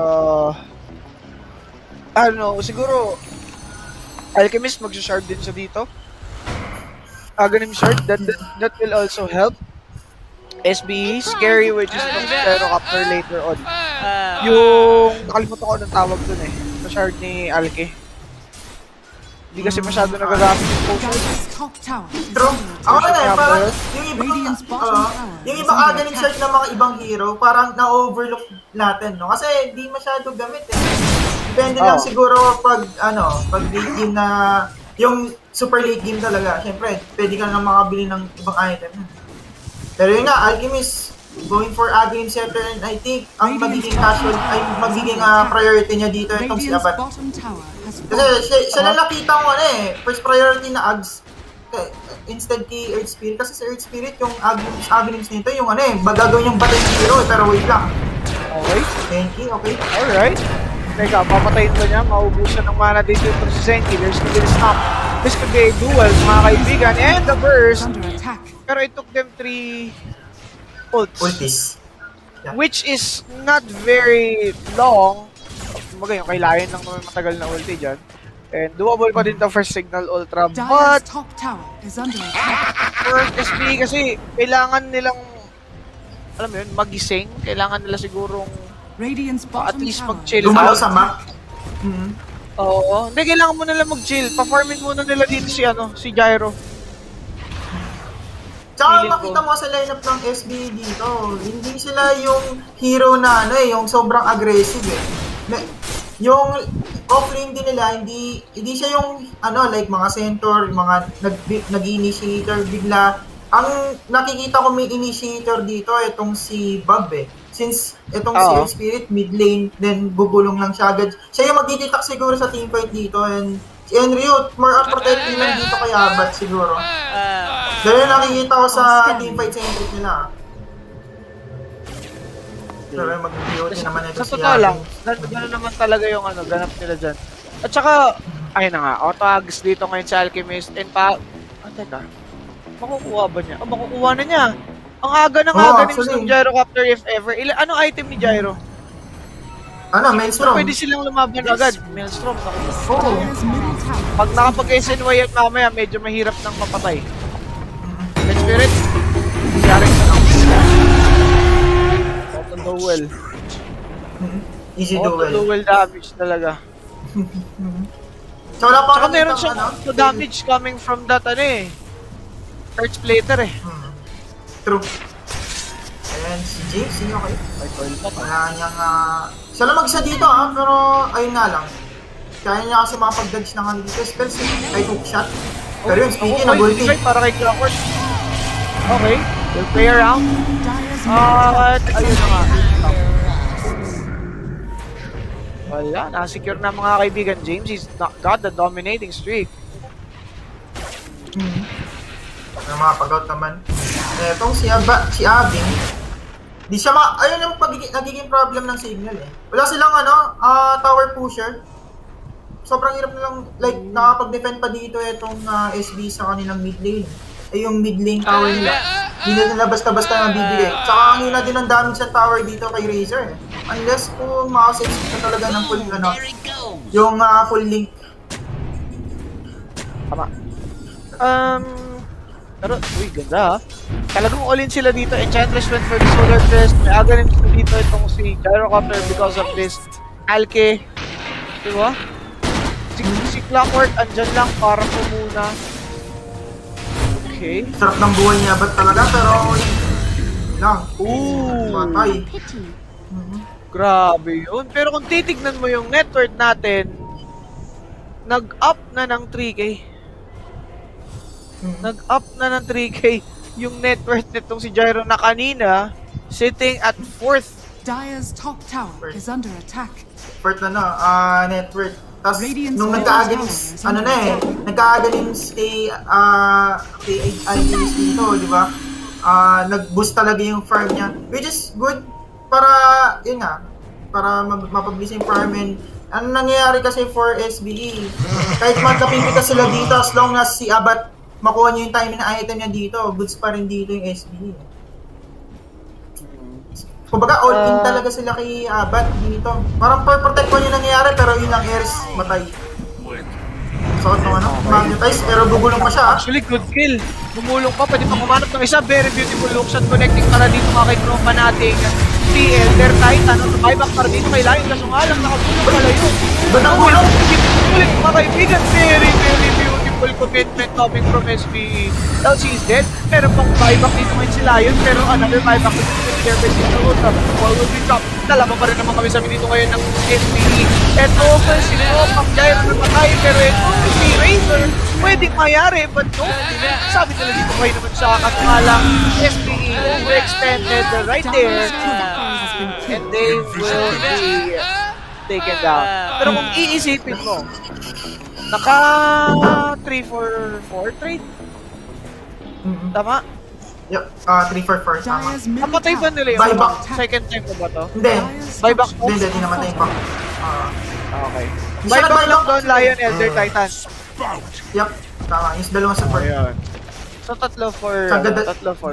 Speaker 1: I don't know, siguro, Alchemist mag-shard din siya dito. Aghanim shard, that, that, that will also help. S B E, Scary, which is itong Pterocopter later on. Yung, nakalimutan ko ng tawag dun eh, sa shard ni Alke. Hindi kasi masyado nagagamit yung potion.
Speaker 3: Dire's top tower is
Speaker 2: True.
Speaker 3: under
Speaker 2: Ako
Speaker 3: attack.
Speaker 2: na eh, parang yung ibang,
Speaker 3: Radiant's bottom
Speaker 2: uh,
Speaker 3: tower
Speaker 2: yung
Speaker 3: is
Speaker 2: ibang
Speaker 3: under
Speaker 2: agaling
Speaker 3: attack.
Speaker 2: shirt ng mga ibang hero, parang na-overlook natin, no? Kasi di masyado gamit eh. Depende lang
Speaker 1: Oh.
Speaker 2: siguro pag, ano, pag late game na, yung super late game talaga, syempre, pwede ka na makabili ng ibang item. Pero yun nga, Alchemist, going for Aghanim Scepter, and I think ang magiging casual, ay magiging uh, priority niya dito itong si
Speaker 3: Radiant's
Speaker 2: Abad.
Speaker 3: bottom tower has
Speaker 2: Kasi
Speaker 3: fallen.
Speaker 2: siya, siya lang nakita ko ano eh, first priority na Ags. Kay- Instead kay Earth Spirit. Kasi sa Earth Spirit, yung Aghanims, Aghanims nito, yung ano eh, magagawin yung battle hero eh, pero wait lang.
Speaker 1: Okay,
Speaker 2: Senki, okay.
Speaker 1: alright. Teka, papatayin ba niya? Maubusan ng mana dito itong si Senki. There's no gonna stop. This could be a duel, mga kaibigan. And the
Speaker 3: Is
Speaker 1: burst.
Speaker 3: under attack.
Speaker 1: Pero it took them three ults.
Speaker 2: Ultis. Yeah.
Speaker 1: Which is not very long. Kumbaga yung kay Lion lang naman matagal na ulti dyan. And doable pa din to for Signal Ultra.
Speaker 3: Dire's
Speaker 1: But
Speaker 3: top tower is under attack.
Speaker 1: for S B kasi kailangan nilang, alam mo yun, magising. Kailangan nila sigurong
Speaker 3: Radiant's
Speaker 1: at
Speaker 3: bottom
Speaker 1: least
Speaker 3: tower
Speaker 1: mag-chill
Speaker 2: Lumalaw
Speaker 1: out.
Speaker 2: sa map. Mhm.
Speaker 1: Oo. Hindi, kailangan mo nila mag-chill. Pa-farming muna nila dito si ano, si Gyro.
Speaker 2: Tsaka
Speaker 1: Feeling
Speaker 2: makita
Speaker 1: ko.
Speaker 2: mo sa lineup ng S B dito, hindi sila yung hero na ano eh, yung sobrang aggressive eh. Na- yung offlane din nila, hindi hindi siya yung ano like mga centaur, yung mga nag nag-initiator bigla. Ang nakikita ko may initiator dito itong si Bob eh. Since itong si
Speaker 1: Oo.
Speaker 2: Earth Spirit mid lane, then gugulong lang siya agad. Siya yung magtititak siguro sa teamfight dito, and si Enryo more on protecting lang dito kay Abat siguro. Dahil yung nakikita ko sa teamfight centric nila. Pero mag-duty naman ito
Speaker 1: Sa
Speaker 2: si
Speaker 1: totoo lang,
Speaker 2: Abing.
Speaker 1: gan- gano'n naman talaga yung ano, ganap nila dyan. At saka, ayun na nga, auto-ags dito ngayon sa Alchemist, and pa... Ah, teka. Makukuha ba niya? Oh, makukuha na niya. Ang aga ng
Speaker 2: Oo,
Speaker 1: aga ni
Speaker 2: actually.
Speaker 1: ng Gyrocopter if ever. Ila, anong item ni Gyro?
Speaker 2: Ano,
Speaker 1: So,
Speaker 2: Maelstrom?
Speaker 1: pwede silang lumaban agad. Maelstrom. naku.
Speaker 2: Oo.
Speaker 3: Dire's middle tower.
Speaker 1: Pag nakapag-S N Y at mamaya, medyo mahirap nang mapatay. Let's Spirit. Yari na lang. Auto duel.
Speaker 2: Mhm. Easy
Speaker 1: Auto
Speaker 2: duel.
Speaker 1: duel damage talaga.
Speaker 2: So wala pa
Speaker 1: Tsaka
Speaker 2: kami
Speaker 1: meron
Speaker 2: ditong,
Speaker 1: siyang
Speaker 2: ano,
Speaker 1: auto damage coming from that ano eh. Earth Splitter eh.
Speaker 2: Hmm. True. Ayan, si James, sino kayo?
Speaker 1: Ay, toil pa.
Speaker 2: Wala niyang, ah... siya lang mag-isa dito, ah, pero ayun nga lang. Kaya niya kasi makapag-dodge ng ano dito, spells, eh, like hook shot. Pero yun, speaking of ulti,
Speaker 1: Para kay Clockwork. Okay, we'll play around.
Speaker 3: Dire's
Speaker 1: At ayun na nga. Wala, na-secure na mga kaibigan. James, he's not, got the dominating streak.
Speaker 2: hmm. Ang mga pag-out naman. Etong si Aba, si Abing, di siya ma... Ayun yung pagiging, nagiging problem ng signal eh. Wala silang ano, ah, tower pusher. Sobrang hirap nilang, like, nakapag-defend pa dito itong ah, S B sa kanilang mid lane. Eh, yung mid lane tower nila. Hindi na nila basta-basta nang bibigay. Tsaka ang hina din ang damage sa tower dito kay Razor eh. Unless kung makasexit ka talaga ng full, ano, yung ah, full link.
Speaker 1: Tama. Um, pero, uy, ganda ha. Talagang all-in sila dito. Enchantress went for the Solar Crest. May aganin sila dito itong si Gyrocopter because of this Alke. Diba? Si, si Clockwork andyan lang para po muna. Okay.
Speaker 2: Sarap ng buhay niya ba't talaga, pero lang.
Speaker 1: Ooh.
Speaker 2: Matay. Mhm.
Speaker 1: Grabe yun. Pero kung titignan mo yung net worth natin, nag-up na ng three K.
Speaker 2: Mhm.
Speaker 1: Nag-up na ng three K yung net worth nitong si Gyro na kanina sitting at fourth
Speaker 3: Dire's top tower is under attack.
Speaker 2: Fort na no, ah, network. Tapos,
Speaker 3: Radiant's
Speaker 2: nung
Speaker 3: middle
Speaker 2: nagka-against,
Speaker 3: tower is
Speaker 2: ano na eh,
Speaker 3: under
Speaker 2: nagka-against kay, ah, kay I T S dito, di ba? Ah, nag-boost talaga yung farm niya, which is good para, yun nga, para mapabilis yung farm. And ano nangyayari kasi for S B E, kahit magkapimpi ka sila dito, as long as si Abat makuha niyo yung timing na item niya dito, goods pa rin dito yung S B E. Kumbaga all-in
Speaker 1: Uh,
Speaker 2: talaga sila kay Abat dito. Parang per-protect mo yung nangyayari, pero yun lang airs, matay. Sakot ng ano, magnetize, pero bubulong pa siya.
Speaker 1: Actually, good kill. Bumulong pa, pwede pa kumanap ng isa. Very beautiful looks at connecting para dito mga kay tropa nating T L, their Titan. Buyback para dito kay Lion, kaso nga lang, nakabulong pala yun.
Speaker 2: Ba't ang bulong?
Speaker 1: Ulit mga kaibigan, very, very beautiful commitment coming from S B E. L C is dead. Meron pang buyback dito ngayon si Lion, pero another buyback dito si Jervis dito. Ball will be dropped. Dalawa pa rin naman kami sabi dito ngayon ng S B E. Eto, sino pang Giant na patay, pero ito, si Razor, pwedeng mayari, but no, sabi nila dito kayo naman sa akin nga lang, S B E overextended right there, and they will be taken down. Pero kung iisipin mo, naka three four four trade?
Speaker 2: Mm-hmm.
Speaker 1: Tama?
Speaker 2: Yup, ah, three four four, tama.
Speaker 3: Dire's middle
Speaker 1: Napatay ba
Speaker 3: tower
Speaker 1: nila
Speaker 3: is
Speaker 1: yung
Speaker 2: Buyback.
Speaker 3: under
Speaker 1: second time ko ba to?
Speaker 2: Hindi,
Speaker 1: Buyback mo?
Speaker 2: hindi, hindi, hindi namatay pa. Ah,
Speaker 1: Okay.
Speaker 2: Isa
Speaker 1: Buyback
Speaker 2: na
Speaker 1: lang
Speaker 2: buyback.
Speaker 1: doon, Lion, Elder Titan.
Speaker 2: yup, tama, yung dalawang support.
Speaker 1: Ayun. So tatlo for,
Speaker 2: Kagada-
Speaker 1: tatlo for.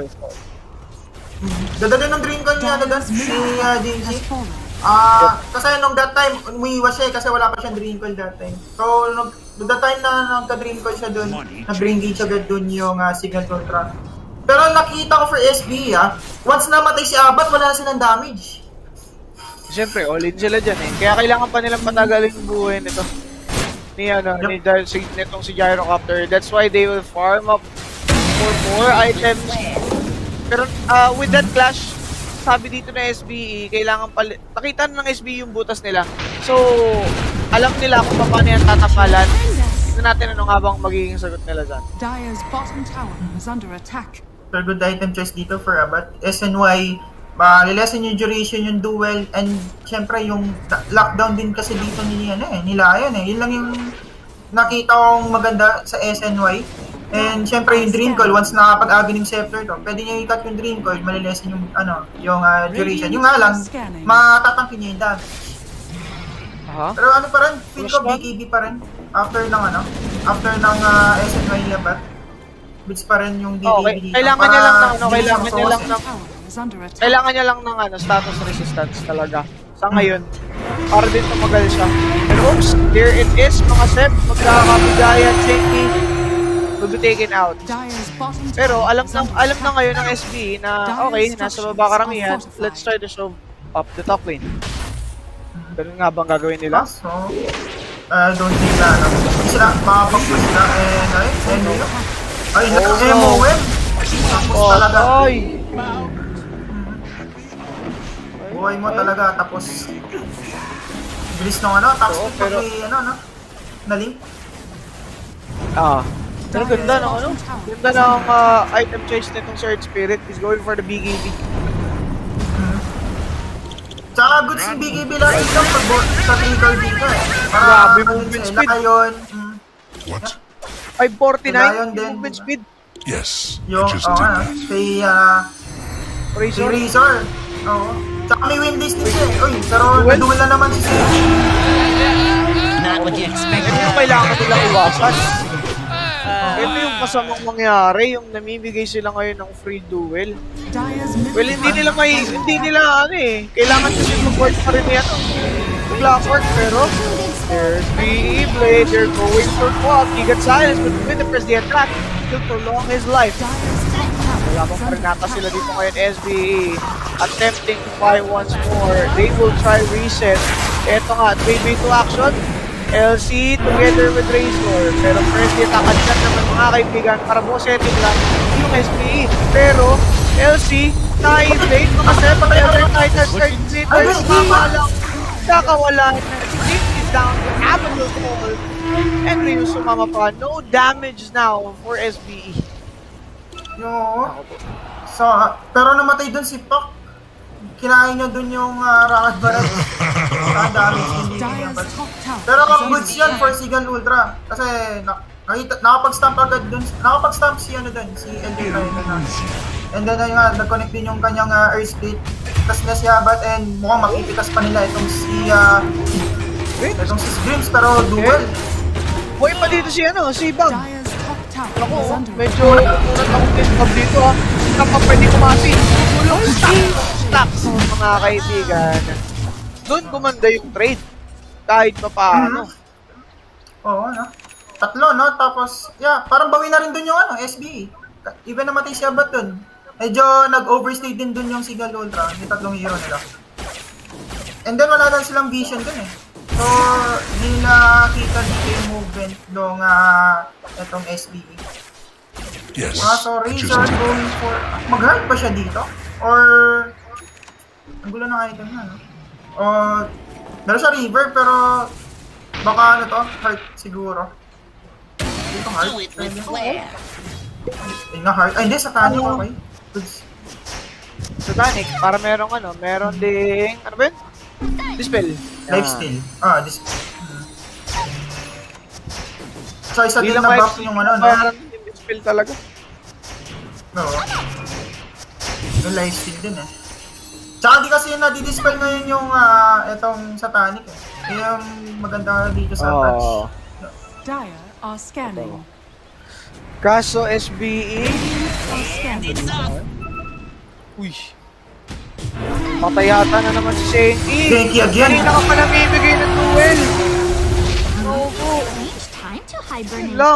Speaker 2: Ganda din ng dream call niya, ganda
Speaker 3: Dire's
Speaker 2: si
Speaker 3: middle
Speaker 2: uh,
Speaker 3: tower
Speaker 2: J J.
Speaker 3: has fallen.
Speaker 2: Ah, kasi nung that time, umiiwas siya eh, kasi wala pa siyang dream call that time. So, nung, nung that time na nagka-dream call siya dun, nag-engage agad dun yung uh, signal contra. Pero nakita ko for S B E ah, once namatay si Abat, wala na silang damage.
Speaker 1: Siyempre, all-in sila dyan eh. Kaya kailangan pa nilang patagalin yung buhay nito. Ni ano,
Speaker 2: Yep.
Speaker 1: ni Gy- si, nitong si Gyrocopter. That's why they will farm up for more items. Pero uh, with that clash, sabi dito na S B E, kailangan pala, nakita na ng S B E yung butas nila. So, alam nila kung paano yan tatapalan. Tignan natin ano nga bang magiging sagot nila dyan.
Speaker 3: Dire's bottom tower is under attack.
Speaker 2: Pero good item choice dito for Abat. S N Y, malilesen yung duration yung duel, and syempre yung ta- lockdown din kasi dito ni ano eh, nila yan eh. Yun lang yung nakita kong maganda sa S N Y. And syempre yung dream call, once nakapag-agi ng scepter to, pwede nyo i-cut yung dream call, malilesen yung ano, yung uh, duration. Yung nga lang, matatangkin nyo yung damage.
Speaker 1: Aha.
Speaker 2: Pero ano pa rin, feel ko B K B pa rin. After ng ano, after ng uh, S N Y Abat, bits pa rin yung B K B
Speaker 1: Oh, okay.
Speaker 2: dito.
Speaker 1: Kailangan
Speaker 2: para
Speaker 1: niya lang ng ano,
Speaker 2: hindi
Speaker 1: kailangan
Speaker 2: siya
Speaker 1: niya lang
Speaker 2: masokas
Speaker 1: ng
Speaker 3: Tower is under attack.
Speaker 1: Kailangan niya lang ng ano, status resistance talaga. Sa ngayon, para din tumagal siya. And oops, here it is, mga set, magkakabigayan, Zenki will be taken out.
Speaker 3: Dire's bottom
Speaker 1: Pero
Speaker 3: tower
Speaker 1: alam
Speaker 3: is
Speaker 1: na,
Speaker 3: under
Speaker 1: alam na
Speaker 3: attack.
Speaker 1: ngayon ng S B E na okay, nasa baba karamihan, let's try to show up the top lane. Ganun nga bang gagawin nila?
Speaker 2: So, I don't think na, ano, hindi sila makapag-push na, and, ay, and, ay,
Speaker 1: Oh,
Speaker 2: naka-M O M, tapos
Speaker 1: Oh,
Speaker 2: talaga,
Speaker 1: oy!
Speaker 2: buhay mo talaga, tapos, bilis nung ano, tapos,
Speaker 1: Oo, pero-
Speaker 2: may, ano, ano, na-link,
Speaker 1: Ah. Pero ganda ng ano? Ganda ng uh, item choice nitong Surge Spirit. He's going for the B K B.
Speaker 2: tsaka goods yung B K B lang ito, pag sa trigger dito, eh, para,
Speaker 1: Grabe,
Speaker 2: ano,
Speaker 1: movement
Speaker 2: sila
Speaker 1: speed.
Speaker 2: kayon, mm,
Speaker 4: What?
Speaker 1: five forty-nine
Speaker 2: Lion din.
Speaker 1: movement speed.
Speaker 4: Yes.
Speaker 2: yung,
Speaker 4: I just
Speaker 2: oh,
Speaker 4: did
Speaker 2: ano,
Speaker 4: that.
Speaker 2: kay, ah, si
Speaker 1: Razor.
Speaker 2: Razor, oo, tsaka may win distance eh, uy, pero,
Speaker 1: Duel?
Speaker 2: naduel na naman si Sage.
Speaker 5: Not what you expect.
Speaker 1: Ito yung kailangan nilang iwasan. Ito yung masamang mangyari, yung namimigay sila ngayon ng free duel.
Speaker 3: Dire's middle
Speaker 1: Well, hindi nila may, hindi nila ano eh, kailangan kasi mag-work pa rin yan. Mag-work, pero there's B E Blade, they're going for quad. He got silence, but with the press the attack, he'll prolong his life.
Speaker 3: Dire's top tower
Speaker 1: Wala
Speaker 3: is
Speaker 1: pang
Speaker 3: under
Speaker 1: parinata sila
Speaker 3: attack.
Speaker 1: dito ngayon, S B E. Attempting to fight once more. They will try reset. Eto nga, three v two action. L C together with Razor. Pero first hit, akanyan naman mga kaibigan para mo setting lang yung S B E. Pero L C, na-inflate, mga separate Elder Titan, third Twitter, mamalang kakawalan. Team is down to Abaddon Fall. And Ryu sumama pa. No damage now for S B E.
Speaker 2: Yo. So, pero namatay dun si Pak. kinain nyo dun yung uh, Rakad Barat. Ang damage hindi niya.
Speaker 3: Dire's top tower
Speaker 2: Pero
Speaker 3: is
Speaker 2: ang
Speaker 3: under
Speaker 2: goods yan for
Speaker 3: attack.
Speaker 2: Sigan Ultra. Kasi na, nakita, nakapag-stamp agad dun. Nakapag-stamp si ano dun, si L J Ryan na. And then ayun nga, nag-connect din yung kanyang uh, Earth Split. Tapos na si Abat and mukhang makipitas pa nila itong si uh, itong si Grims pero duel.
Speaker 1: Buhay pa dito si ano, si Bang.
Speaker 3: Dire's top tower
Speaker 1: Ako,
Speaker 3: is under
Speaker 1: medyo
Speaker 3: attack.
Speaker 1: unat akong tintab dito ha. Hindi ka pa pwede kumasi. Tulong stocks mga kaibigan. Doon gumanda yung trade. Kahit pa paano.
Speaker 2: Oo, no? Tatlo, no? Tapos, yeah, parang bawi na rin dun yung ano, S B E. Even namatay si Abat dun. Medyo nag-overstay din dun yung Sigal Ultra, yung tatlong hero nila. And then wala lang silang vision dun eh. So, di nakita dito yung movement nung uh, etong S B E.
Speaker 4: Yes.
Speaker 2: Ah, so Razor going for... Mag-heart pa siya dito? Or... Ang gulo ng item na, no? O... Meron siya river, pero... Baka ano to? Heart siguro. Dito heart?
Speaker 5: Do it with flair.
Speaker 2: Ay, na heart. Ay, hindi. Satanic, okay. Goods.
Speaker 1: Satanic, para merong ano, meron ding, ano ba yun? Dispel.
Speaker 2: Lifesteal. Ah, this... Hmm. So, isa
Speaker 1: Hindi
Speaker 2: din
Speaker 1: lang
Speaker 2: na buff yung ano, no?
Speaker 1: Parang yung dispel talaga.
Speaker 2: No. Yung lifesteal din eh. Tsaka di kasi nadidispel ngayon yung uh, etong Satanic eh. Yung maganda dito sa patch.
Speaker 1: Oh.
Speaker 3: Dire are scanning.
Speaker 1: Kaso S B E,
Speaker 3: Are scanning.
Speaker 1: uy. Patay yata na naman si Shenki.
Speaker 2: Shenki again.
Speaker 1: Hindi na ka pa namimigay ng duel. Opo.
Speaker 6: Strange time to
Speaker 1: Yun
Speaker 6: hibernate.
Speaker 1: lang.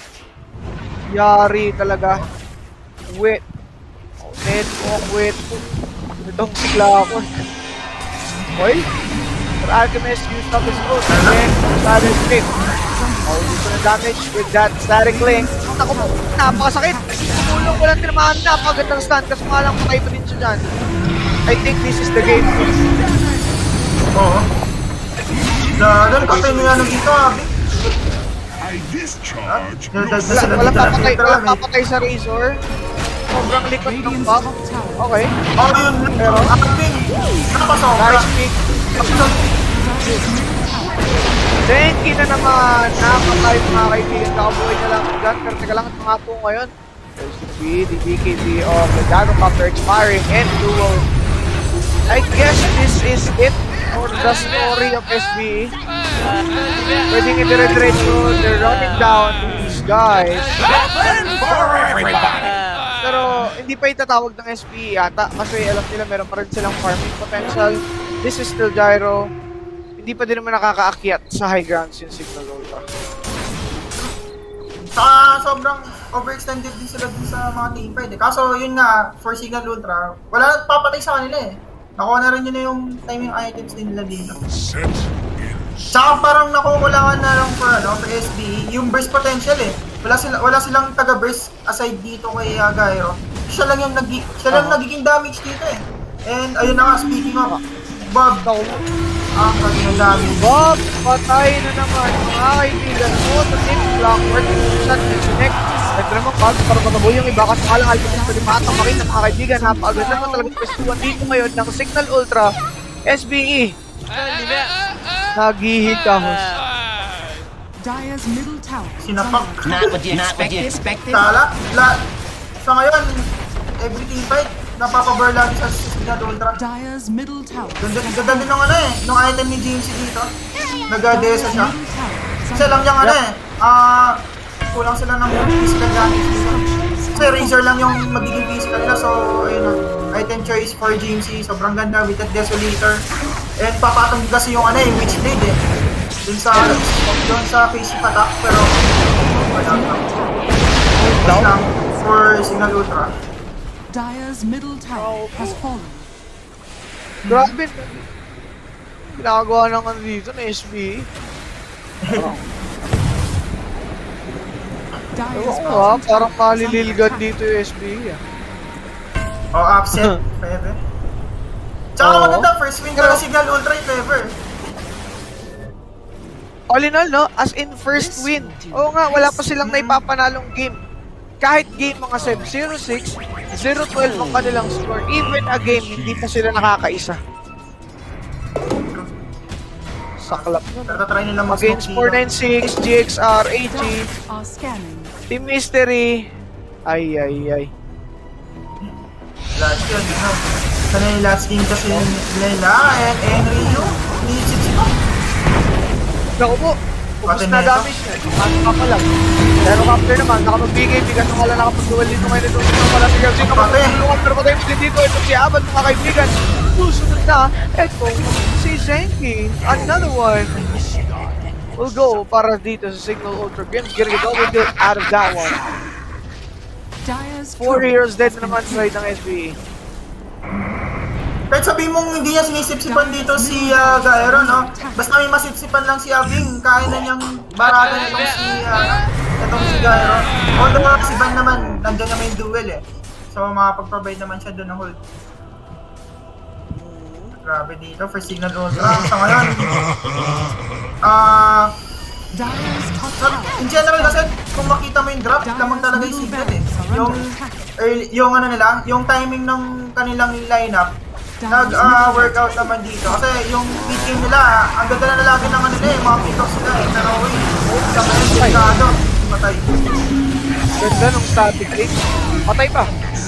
Speaker 1: Yari talaga. Wait. Oh, network, wait. Itong sigla ako. Hoy. For Alchemist, use up his foot. Again, static flip. Oh, dito na damage with that static link. Naku po, napakasakit. Tumulong ko lang tinamaan. Napakagandang stand. Kasi nga lang patay pa din siya dyan. I think this is the game.
Speaker 2: Oo. Dadan, patay mo yan dito, abi.
Speaker 4: I discharge.
Speaker 2: Dadan
Speaker 1: Wala,
Speaker 2: sila
Speaker 1: walang
Speaker 2: dito.
Speaker 1: papatay,
Speaker 2: Pero,
Speaker 1: walang
Speaker 2: may-
Speaker 1: papatay sa Razor. Sobrang likod ng
Speaker 3: Radiant's
Speaker 1: buff.
Speaker 3: top tower.
Speaker 1: Okay.
Speaker 2: Oh, yun. Pero, acting. Napasobra.
Speaker 1: Nice pick. Shenki na naman. Napatay mga kaibigan. Nakabuhay na lang dyan. Pero teka lang, mga po ngayon. There's the B, the B K B of the Gyrocopter expiring and duel. I guess this is it for the story of S B E. Pwedeng i-dire-diretso. They're running down these guys.
Speaker 5: For everybody.
Speaker 1: Pero hindi pa itatawag ng S P E yata kasi alam nila meron pa rin silang farming potential. This is still Gyro. Hindi pa din naman nakakaakyat sa high grounds yung Signal Ultra.
Speaker 2: Saka sobrang overextended din sila dun sa mga teamfight eh. Kaso yun nga, for Signal Ultra, wala papatay sa kanila eh. Nakuha na rin yun na yung timing items din nila dito.
Speaker 4: Set in.
Speaker 2: Tsaka parang nakukulangan na lang for, ano, for S B E, yung burst potential eh. Wala, sila, wala silang taga-burst aside dito kay uh, Gyro. Siya lang yung nagi, siya lang
Speaker 1: Uh-huh.
Speaker 2: nagiging damage dito eh. And ayun na nga, speaking of, Bob,
Speaker 1: Ikaw,
Speaker 2: ang kanyang damage.
Speaker 1: Bob, patay na naman mga kaibigan mo. The Nick Clockwork, shot and connect. Ito naman, Bob, para mataboy yung iba kasi kalang alphabet pa lima at ang makita mga kaibigan. Napakaganda naman talagang pwestuhan dito ngayon ng Signal Ultra S B E. Naghihikahos.
Speaker 3: Dire's middle tower is
Speaker 2: Sinapak.
Speaker 3: under
Speaker 5: Not what you expected.
Speaker 2: Tala, la, sa ngayon, every teamfight, napapabur lagi sa Signal Ultra.
Speaker 3: Dire's middle tower.
Speaker 2: Ganda, ganda din ng ano eh, nung item ni James dito. Nag-desa siya.
Speaker 3: Middle tower is
Speaker 2: Kasi
Speaker 3: under
Speaker 2: lang yung ano eh, ah, kulang sila ng physical damage dito. Kasi Razor lang yung magiging physical nila, so ayun na. Item choice for Jamesy, sobrang ganda with that Desolator. And papatong kasi yung ano eh, Witchblade eh. Dun sa, dun sa face attack, pero wala lang. Wala lang for Signal Ultra.
Speaker 3: Dire's middle tower has fallen.
Speaker 1: Grabe. Ginagawa ng ano dito na S B E.
Speaker 3: Dire's
Speaker 1: Oo nga, parang malililgad dito yung S B E. ah.
Speaker 2: O, oh, upset, Pebe. Tsaka
Speaker 1: Oo.
Speaker 2: maganda, first win ka ng Signal Ultra yung Pebe.
Speaker 1: All in all, no? As in first win. Oo nga, wala pa silang naipapanalong game. kahit game mga Seb, zero six, zero twelve ang kanilang score. Even a game, hindi pa sila nakakaisa. Saklap nun.
Speaker 2: Try nila
Speaker 1: Against four nine six, G X R, A G,
Speaker 3: Are scanning.
Speaker 1: Team Mystery. Ay, ay, ay.
Speaker 2: Last yun, ano? Sana yung last game kasi nila, and Henry yung niisip siya.
Speaker 1: Naku po, ubus na damage niya. Ano ka pa lang. Pero after naman, nakamagbigay, bigat nung wala nakapag-dual dito ngayon ito. Ito pala si Garcia, kapag-tulungan, pero patay mo din dito. Ito si Abad, mga kaibigan. Susunod na, eto, si Zenki. Another one. We'll go para dito sa Signal Ultra. Games, getting a double deal out of that one.
Speaker 3: Dire's
Speaker 1: Four heroes dead na naman side ng S B A.
Speaker 2: Kahit sabihin mong hindi niya sinisipsipan dito si uh, Gaero, no? Basta may masipsipan lang si Abing, kaya na niyang baratan itong si, uh, itong si Gaero. Although si Van naman, nandiyan naman yung duel eh. So makapag-provide naman siya doon ng hold. Grabe dito for Signal Ultra. So ngayon, ah... Uh, in general kasi, kung makita mo yung draft, lamang talaga yung Signal eh. Yung, early, yung ano nila, yung timing ng kanilang lineup, nag-workout uh, naman dito. Kasi yung mid game nila, ang ganda na lagi ng ano nila eh, mga pickoffs nila eh. Pero uy, sa ngayon, delikado, matay.
Speaker 1: Ganda nung static link. Patay pa.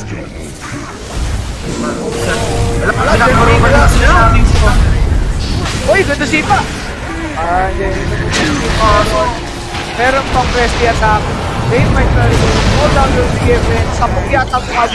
Speaker 2: Wala, pinag-rover na sila.
Speaker 1: Uy, ganda sipa! Ah, hindi. Meron pang Presty attack. They might try to hold down will be given. Sapong yata po kami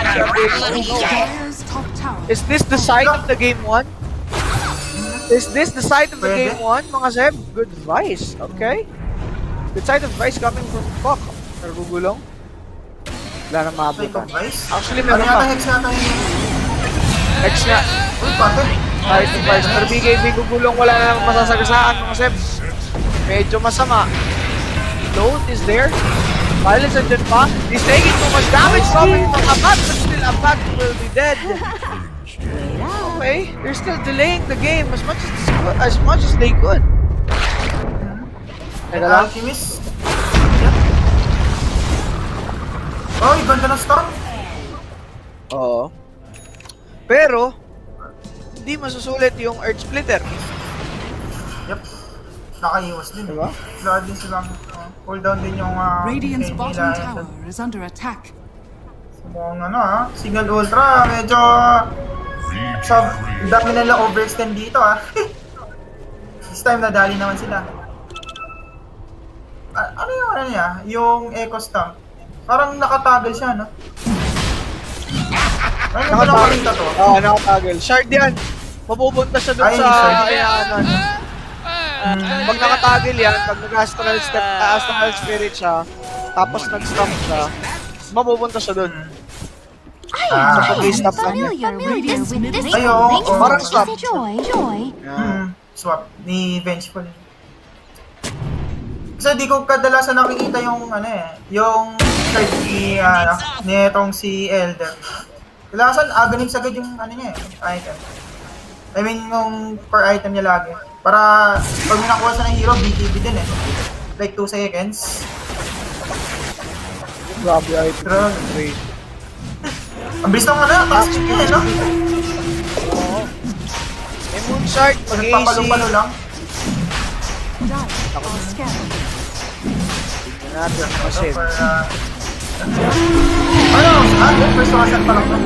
Speaker 1: Is this the side of the game one? Is this the side of the game one, mga Zeb? Good advice, okay? Good side of advice coming from Fuck. Nagugulong? Wala na maabutan. Actually, meron pa.
Speaker 2: Hex yata yun.
Speaker 1: Hex nga.
Speaker 2: Uy, pati.
Speaker 1: Side of advice. Pero B K B gugulong, wala na lang masasagasaan, mga Zeb. Medyo masama. Load is there. Violence andyan pa. He's taking too much damage coming from Abad, but still Abad will be dead. Okay, they're still delaying the game as much as as much as they could.
Speaker 2: Teka lang. Alchemist. Oy, ganda ng stun.
Speaker 1: Oo. Pero, hindi masusulit yung Earth Splitter.
Speaker 2: Yep. Nakaiwas din.
Speaker 1: Diba?
Speaker 2: Wala din silang uh, cooldown din yung uh,
Speaker 3: Radiant's
Speaker 2: eh,
Speaker 3: bottom
Speaker 2: nila.
Speaker 3: tower is under attack.
Speaker 2: So, mukhang ano ha, Signal Ultra, medyo sa dami nila overextend dito ha. This time nadali naman sila. A ano yung ano niya? Yung Echo Stamp. Parang nakatagal siya, no? Ano yung nakakita to?
Speaker 1: Oo, oh, nakatagal. Shard yan! Mapupunta siya dun
Speaker 2: Ay,
Speaker 1: sa
Speaker 2: shard.
Speaker 1: ayanan. Hmm. Pag nakatagil yan, pag nag-astral step, uh, astral spirit siya, tapos nag-stomp siya, mapupunta siya dun.
Speaker 2: Ah.
Speaker 1: Sa pag-stop lang niya.
Speaker 6: Familiar with this
Speaker 2: Ay, oo,
Speaker 6: range
Speaker 2: oo.
Speaker 1: Parang swap.
Speaker 6: joy, joy.
Speaker 2: Hmm, swap ni Vengeful. Kasi di ko kadalasan nakikita yung ano eh, yung card ni, uh, ni itong si Elder. Kadalasan aganim sagad yung ano niya eh, item. I mean, yung per item niya lagi. Para pag may nakuha siya ng hero, B K B din eh. Like two seconds.
Speaker 1: Grabe item.
Speaker 2: Pero,
Speaker 1: Wait.
Speaker 2: ang bilis ng ano, task niya eh, no?
Speaker 1: Oo. May Moonshard,
Speaker 2: Pag
Speaker 1: mag-A C.
Speaker 2: nagpapalo-palo lang.
Speaker 3: Dire are scanning.
Speaker 1: Tignan natin kasi.
Speaker 2: For, uh, ano? Ah, yun, first one pa lang.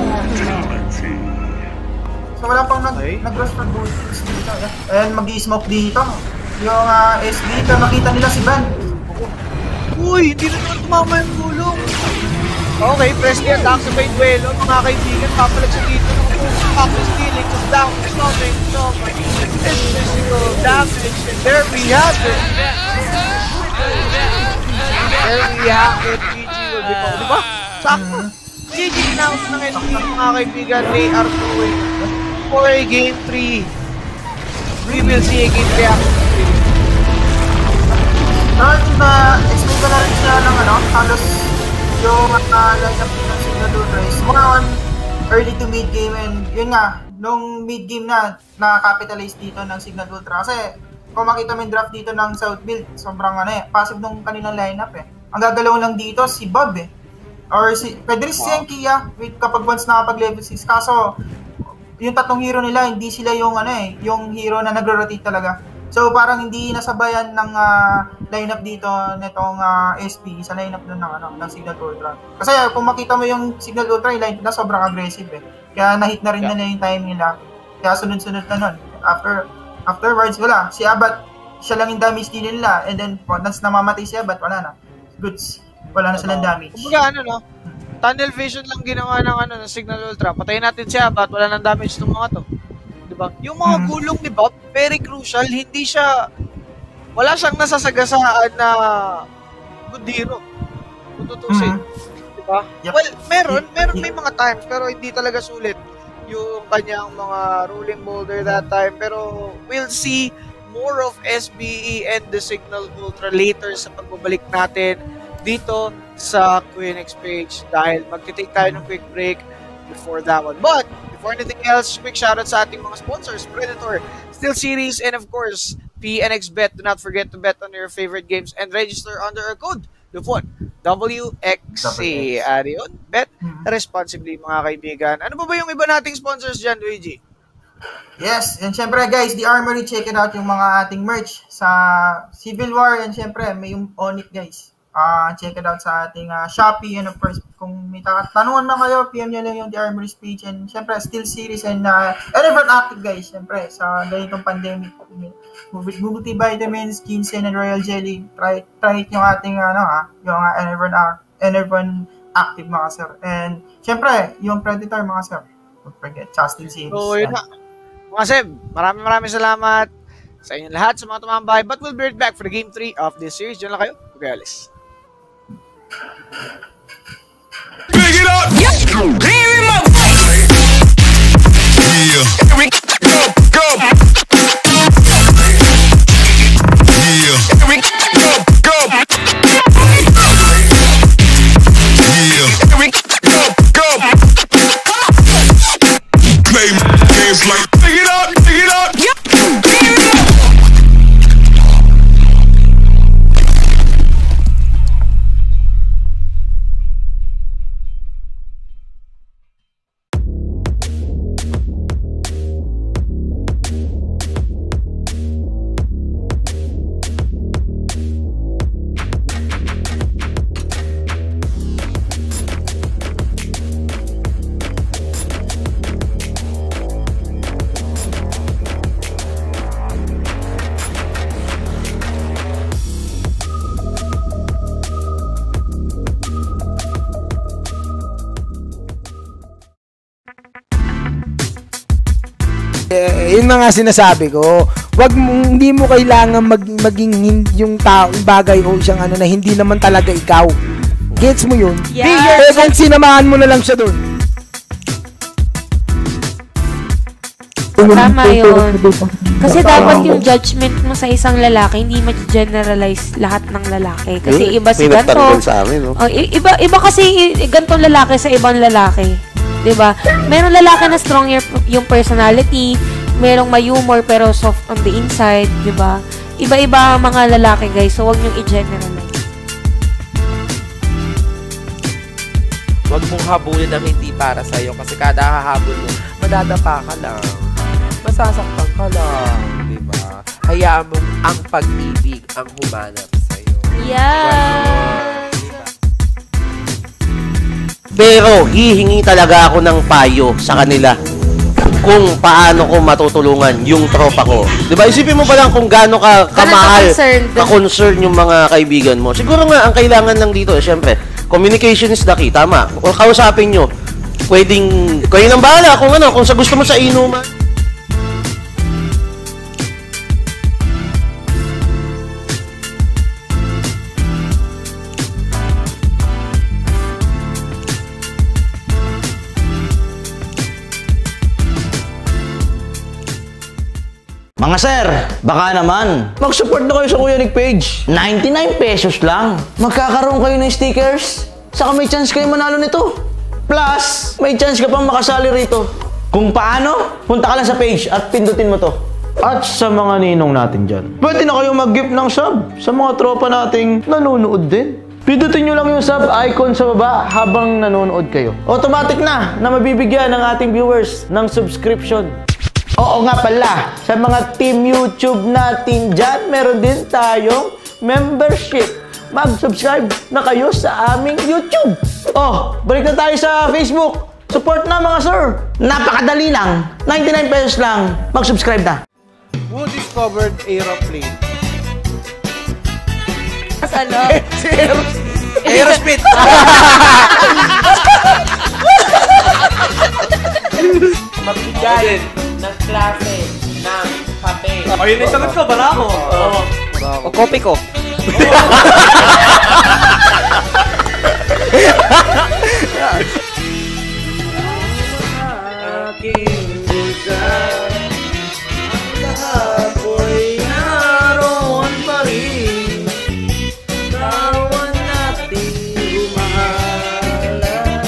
Speaker 2: So wala pang nag
Speaker 1: Okay.
Speaker 2: nag-rush for boots dito. Yeah. And mag-i-smoke dito. Yung uh, S B, pero nakita nila si Van.
Speaker 1: Uy, hindi na naman tumama yung gulong. Okay, press the attack sa may duelo, mga kaibigan. Papalag siya dito ng practice stealing, just down, stopping, stopping. It's physical damage, and there we have it. There we have it, G G will be called. Diba? Sakto. G G ginawas ng N B, mga kaibigan. They are going for a game three. We will see a game three after three.
Speaker 2: Noon na explain ko na rin siya ng ano, halos yung uh, lineup ng Signal Ultra is more on early to mid game, and yun nga, nung mid game na na-capitalize dito ng Signal Ultra. Kasi kung makita mo yung draft dito ng South Build, sobrang ano eh, passive nung kanilang lineup eh. Ang gagalaw lang dito si Bob eh. Or si, pwede rin si Zenkia with kapag once nakapag-level six. Kaso, yung tatlong hero nila, hindi sila yung ano eh, yung hero na nagro-rotate talaga. So, parang hindi nasabayan ng uh, lineup dito nitong uh, S P sa lineup nun ng, ano, ng Signal Ultra. Kasi kung makita mo yung Signal Ultra, yung lineup na sobrang aggressive eh. Kaya na-hit na rin yeah. nila yung time nila. Kaya sunod-sunod na nun. After, afterwards, wala. Si Abat, siya lang yung damage din nila. And then, once namamatay si Abat, wala na. Goods. Wala na silang damage.
Speaker 1: Kumbaga ano no? Tunnel vision lang ginawa ng ano ng Signal Ultra. Patayin natin siya at wala nang damage ng mga to. 'Di ba? Yung mga hmm. gulong ni Bob, very crucial. Hindi siya wala siyang nasasagasaan na good hero. Kung tutusin. Hmm. 'Di ba? Yep. Well, meron, meron may mga times pero hindi talaga sulit yung kanyang mga ruling boulder that time. Pero we'll see more of S B E and the Signal Ultra later sa pagbabalik natin dito sa Queenix page dahil magti-take tayo ng quick break before that one. But before anything else, quick shoutout sa ating mga sponsors, Predator, Steel Series, and of course, P N X Bet. Do not forget to bet on your favorite games and register under our code, Lufon, W X C. Arion, bet responsibly mga kaibigan. Ano ba ba yung iba nating sponsors dyan, Luigi?
Speaker 2: Yes, and syempre guys, the Armory, check it out yung mga ating merch sa Civil War, and syempre may yung Onyx guys. Uh, check it out sa ating uh, Shopee, and of course, kung may tanungan na kayo, P M nyo lang yung The Armory's page, and syempre, Steel Series, and uh, Elephant Active guys, syempre, sa ganitong pandemic, multivitamins, ginseng, and royal jelly, try, try it yung ating, ano ha, yung uh, Elephant, uh, Elephant Active mga sir, and syempre, yung Predator mga sir, don't forget, Steel Series.
Speaker 1: So, yun na. Mga Seb, maraming maraming salamat sa inyong lahat, sa mga tumambay, but we'll be right back for the game three of this series. Diyan lang kayo, regardless.
Speaker 4: Pick it up! Yep. Here in my face! Yeah. Here we go, go! Yeah. Here we go, go! Yeah. Here we go, go! Play games like pick it up, pick it up! Yep. Here we go!
Speaker 7: Eh, yun mga sinasabi ko, wag mong, hindi mo kailangan mag, maging yung tao, bagay o isang ano na hindi naman talaga ikaw. Gets mo yun?
Speaker 8: Yeah.
Speaker 7: Eh, kung sinamahan mo na lang siya doon.
Speaker 8: Tama yun. Kasi dapat yung judgment mo sa isang lalaki, hindi ma-generalize lahat ng lalaki. Kasi iba si ganito.
Speaker 9: Sa amin, no?
Speaker 8: Oh, iba, iba kasi ganitong lalaki sa ibang lalaki. Diba? Merong lalaki na strong yung personality, merong may humor pero soft on the inside, diba? Iba-iba ang mga lalaki, guys. So, huwag niyong i-generalize.
Speaker 9: Huwag mong habulin ang hindi para sa'yo kasi kada hahabol mo, madadapa ka lang. Masasaktan ka lang, diba? Hayaan mo ang pag-ibig ang humanap sa'yo.
Speaker 8: Yes!
Speaker 10: Pero hihingi talaga ako ng payo sa kanila kung paano ko matutulungan yung tropa ko. Diba? Isipin mo pa lang kung gaano ka kamahal, ka-concern yung mga kaibigan mo. Siguro nga, ang kailangan lang dito, eh, syempre, communication is the key. Tama. O kausapin nyo, pwedeng, kayo nang bahala kung ano, kung sa gusto mo sa inuman.
Speaker 11: Mga sir, baka naman mag-support na kayo sa Kuya Nick page. ninety-nine pesos lang. Magkakaroon kayo ng stickers. Saka may chance kayo manalo nito. Plus, may chance ka pang makasali rito. Kung paano, punta ka lang sa page at pindutin mo to. At sa mga ninong natin dyan, pwede na kayo mag-gift ng sub sa mga tropa nating nanonood din. Pindutin nyo lang yung sub icon sa baba habang nanonood kayo. Automatic na na mabibigyan ng ating viewers ng subscription. Oo nga pala, sa mga team YouTube natin dyan, meron din tayong membership. Mag-subscribe na kayo sa aming YouTube. Oh, balik na tayo sa Facebook. Support na mga sir. Napakadali lang. ninety-nine pesos lang. Mag-subscribe na.
Speaker 1: Who discovered aeroplane?
Speaker 8: Ano?
Speaker 1: Si Aerosmith. Aerosmith.
Speaker 9: Magbigay ng klase ng papel.
Speaker 12: O, yun yung sagot ko. Bala ko. Oo.
Speaker 1: O, copy ko.
Speaker 11: Aking bulsa, ang lahat ko'y naroon pa rin. Tawan natin humahalan.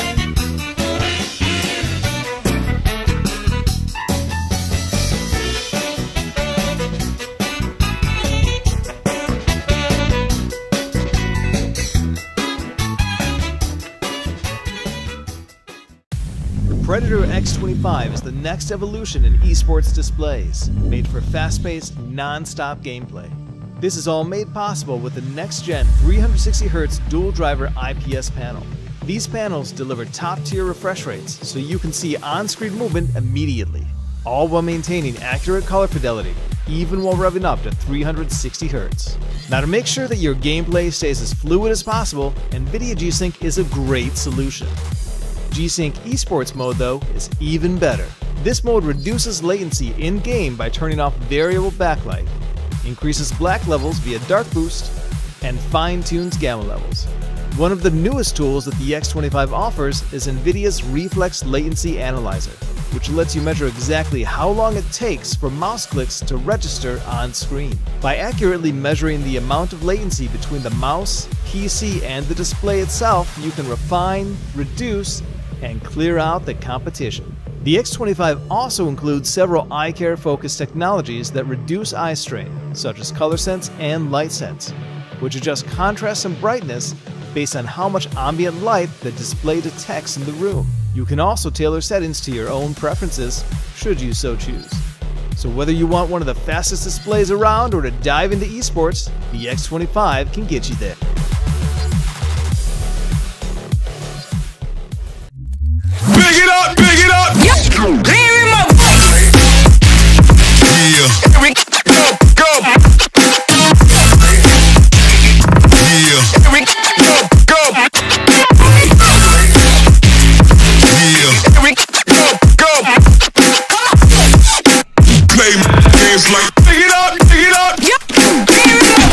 Speaker 13: Predator X twenty-five is the next evolution in esports displays, made for fast-paced, non-stop gameplay. This is all made possible with the next-gen three sixty hertz dual-driver I P S panel. These panels deliver top-tier refresh rates so you can see on-screen movement immediately, all while maintaining accurate color fidelity, even while revving up to three sixty hertz. Now, to make sure that your gameplay stays as fluid as possible, NVIDIA G-Sync is a great solution. G-Sync Esports mode, though, is even better. This mode reduces latency in-game by turning off variable backlight, increases black levels via dark boost, and fine-tunes gamma levels. One of the newest tools that the X twenty-five offers is NVIDIA's Reflex Latency Analyzer, which lets you measure exactly how long it takes for mouse clicks to register on screen. By accurately measuring the amount of latency between the mouse, P C, and the display itself, you can refine, reduce, and clear out the competition. The X twenty-five also includes several eye care focused technologies that reduce eye strain, such as color sense and light sense, which adjust contrast and brightness based on how much ambient light the display detects in the room. You can also tailor settings to your own preferences, should you so choose. So whether you want one of the fastest displays around or to dive into esports, the X twenty-five can get you there.
Speaker 4: Big it up, big it up. Hear him up. Yeah. Here we go, go. Yeah. Here we go, go. Yeah. Here we go, go. Play games like big it up, big it up. Hear him up.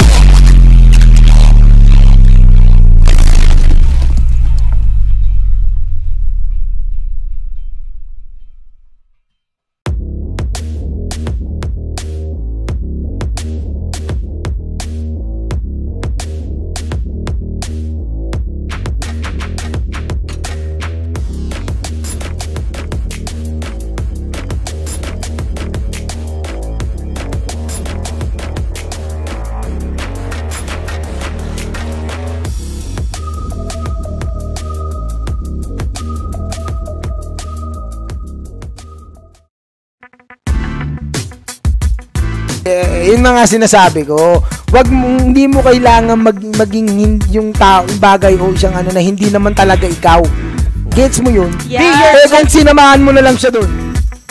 Speaker 7: Eh, yun na nga sinasabi ko, wag mong, hindi mo kailangan mag, maging hin- yung tao, bagay o siyang ano na hindi naman talaga ikaw. Gets mo yun?
Speaker 8: Yes.
Speaker 7: Eh, kung sinamahan mo na lang siya doon.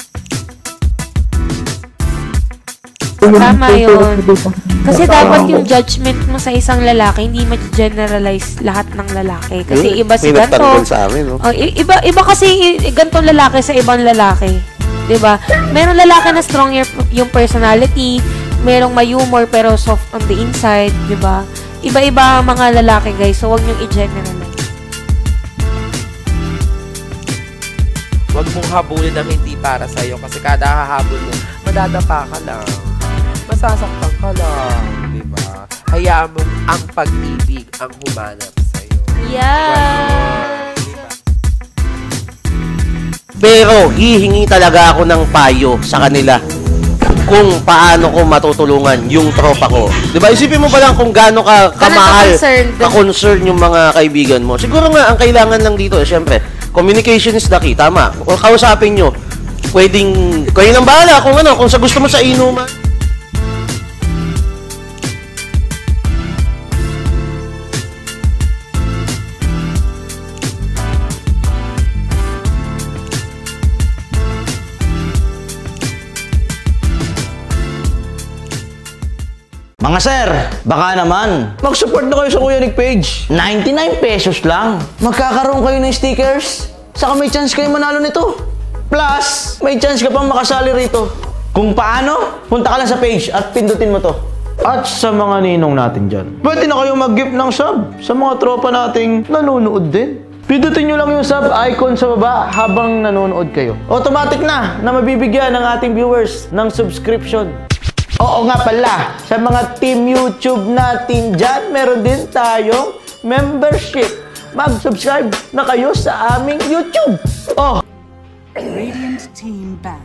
Speaker 8: Tama yun. Kasi dapat yung judgment mo sa isang lalaki, hindi ma-generalize lahat ng lalaki. Kasi iba si ganito. Oh, iba, iba kasi ganitong lalaki sa ibang lalaki. Diba? Merong lalaki na strong yung personality, merong may humor pero soft on the inside, diba? Iba-iba ang mga lalaki, guys. So, huwag niyong i-generalize.
Speaker 9: Huwag mong habulin ang hindi para sa'yo kasi kada hahabol mo, madadapa ka lang. Masasaktan ka lang, diba? Hayaan mo ang pag-ibig ang humanap sa'yo.
Speaker 8: Yeah!
Speaker 10: Pero hihingi talaga ako ng payo sa kanila. kung paano ko matutulungan yung tropa ko. Di ba? Isipin mo ba lang kung gaano ka kamahal, ka-concern yung mga kaibigan mo. Siguro nga, ang kailangan lang dito, eh, syempre, communication is the key, tama. O kausapin nyo, pwedeng, kayo nang bahala kung ano, kung sa gusto mo sa inuman.
Speaker 11: Mga sir, baka naman, mag-support na kayo sa Kuya Nick page. ninety-nine pesos lang. Magkakaroon kayo ng stickers. Saka may chance kayo manalo nito. Plus, may chance ka pang makasali rito. Kung paano, punta ka lang sa page at pindutin mo to. At sa mga ninong natin dyan, pwede na kayo mag-gift ng sub sa mga tropa nating nanonood din. Pindutin nyo lang yung sub icon sa baba habang nanonood kayo. Automatic na na mabibigyan ng ating viewers ng subscription. Oo nga pala, sa mga team YouTube natin dyan, meron din tayong membership. Mag-subscribe na kayo sa aming YouTube. Oh!
Speaker 3: Radiant team ban.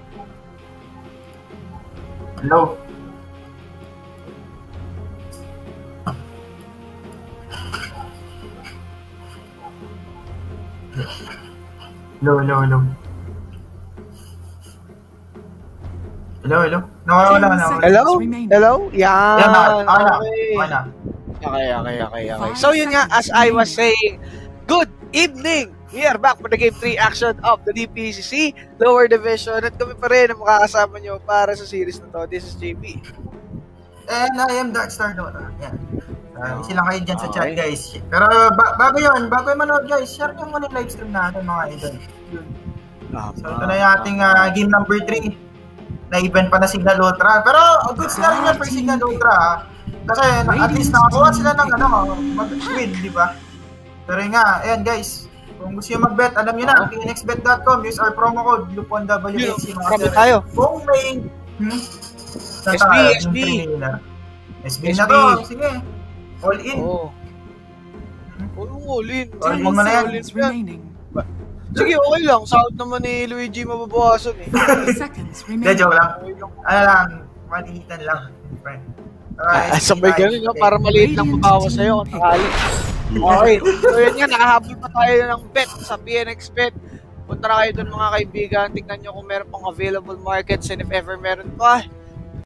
Speaker 2: Hello? Hello, hello, hello. Hello, hello. Nawawala ka na.
Speaker 1: Hello? Hello? Yan.
Speaker 2: Yan, okay na.
Speaker 1: Okay.
Speaker 2: Okay na.
Speaker 1: Okay, okay, okay, okay. So yun nga, as I was saying, good evening! We are back for the Game three action of the D P C C Lower Division at kami pa rin ang makakasama nyo para sa series na to. This is J P.
Speaker 2: And I am Darkstar Dota. Yan. Uh, isi lang kayo dyan sa chat, guys. Pero ba bago yun, bago yung manood, guys, share nyo muna yung livestream natin, mga idol. So ito na yung ating uh, game number three. Na-event pa na Signal Ultra. Pero good na rin yan for Signal Ultra, ha? Kasi at least nakakuha sila ng ano, mag-win, di ba? Pero nga, ayan guys, kung gusto nyo mag-bet, alam nyo na, P N X bet dot com, use our promo code Lupon W H C.
Speaker 1: Marami tayo.
Speaker 2: Kung may... Hmm?
Speaker 1: S B, S B.
Speaker 2: S B na to, sige. All in.
Speaker 1: Oo. Oh, all in.
Speaker 2: All in mo na yan.
Speaker 1: Sige, okay lang. Sound naman ni Luigi mababawasan eh.
Speaker 2: Hindi, joke lang. Ano lang, malihitan lang.
Speaker 1: Ah, sabay ganun, no? Para maliit lang mabawas sa'yo kung sakali. Okay. So yun nga, nakahabol pa tayo ng bet sa P N X Bet. Punta na kayo dun mga kaibigan. Tignan nyo kung meron pang available markets and if ever meron pa,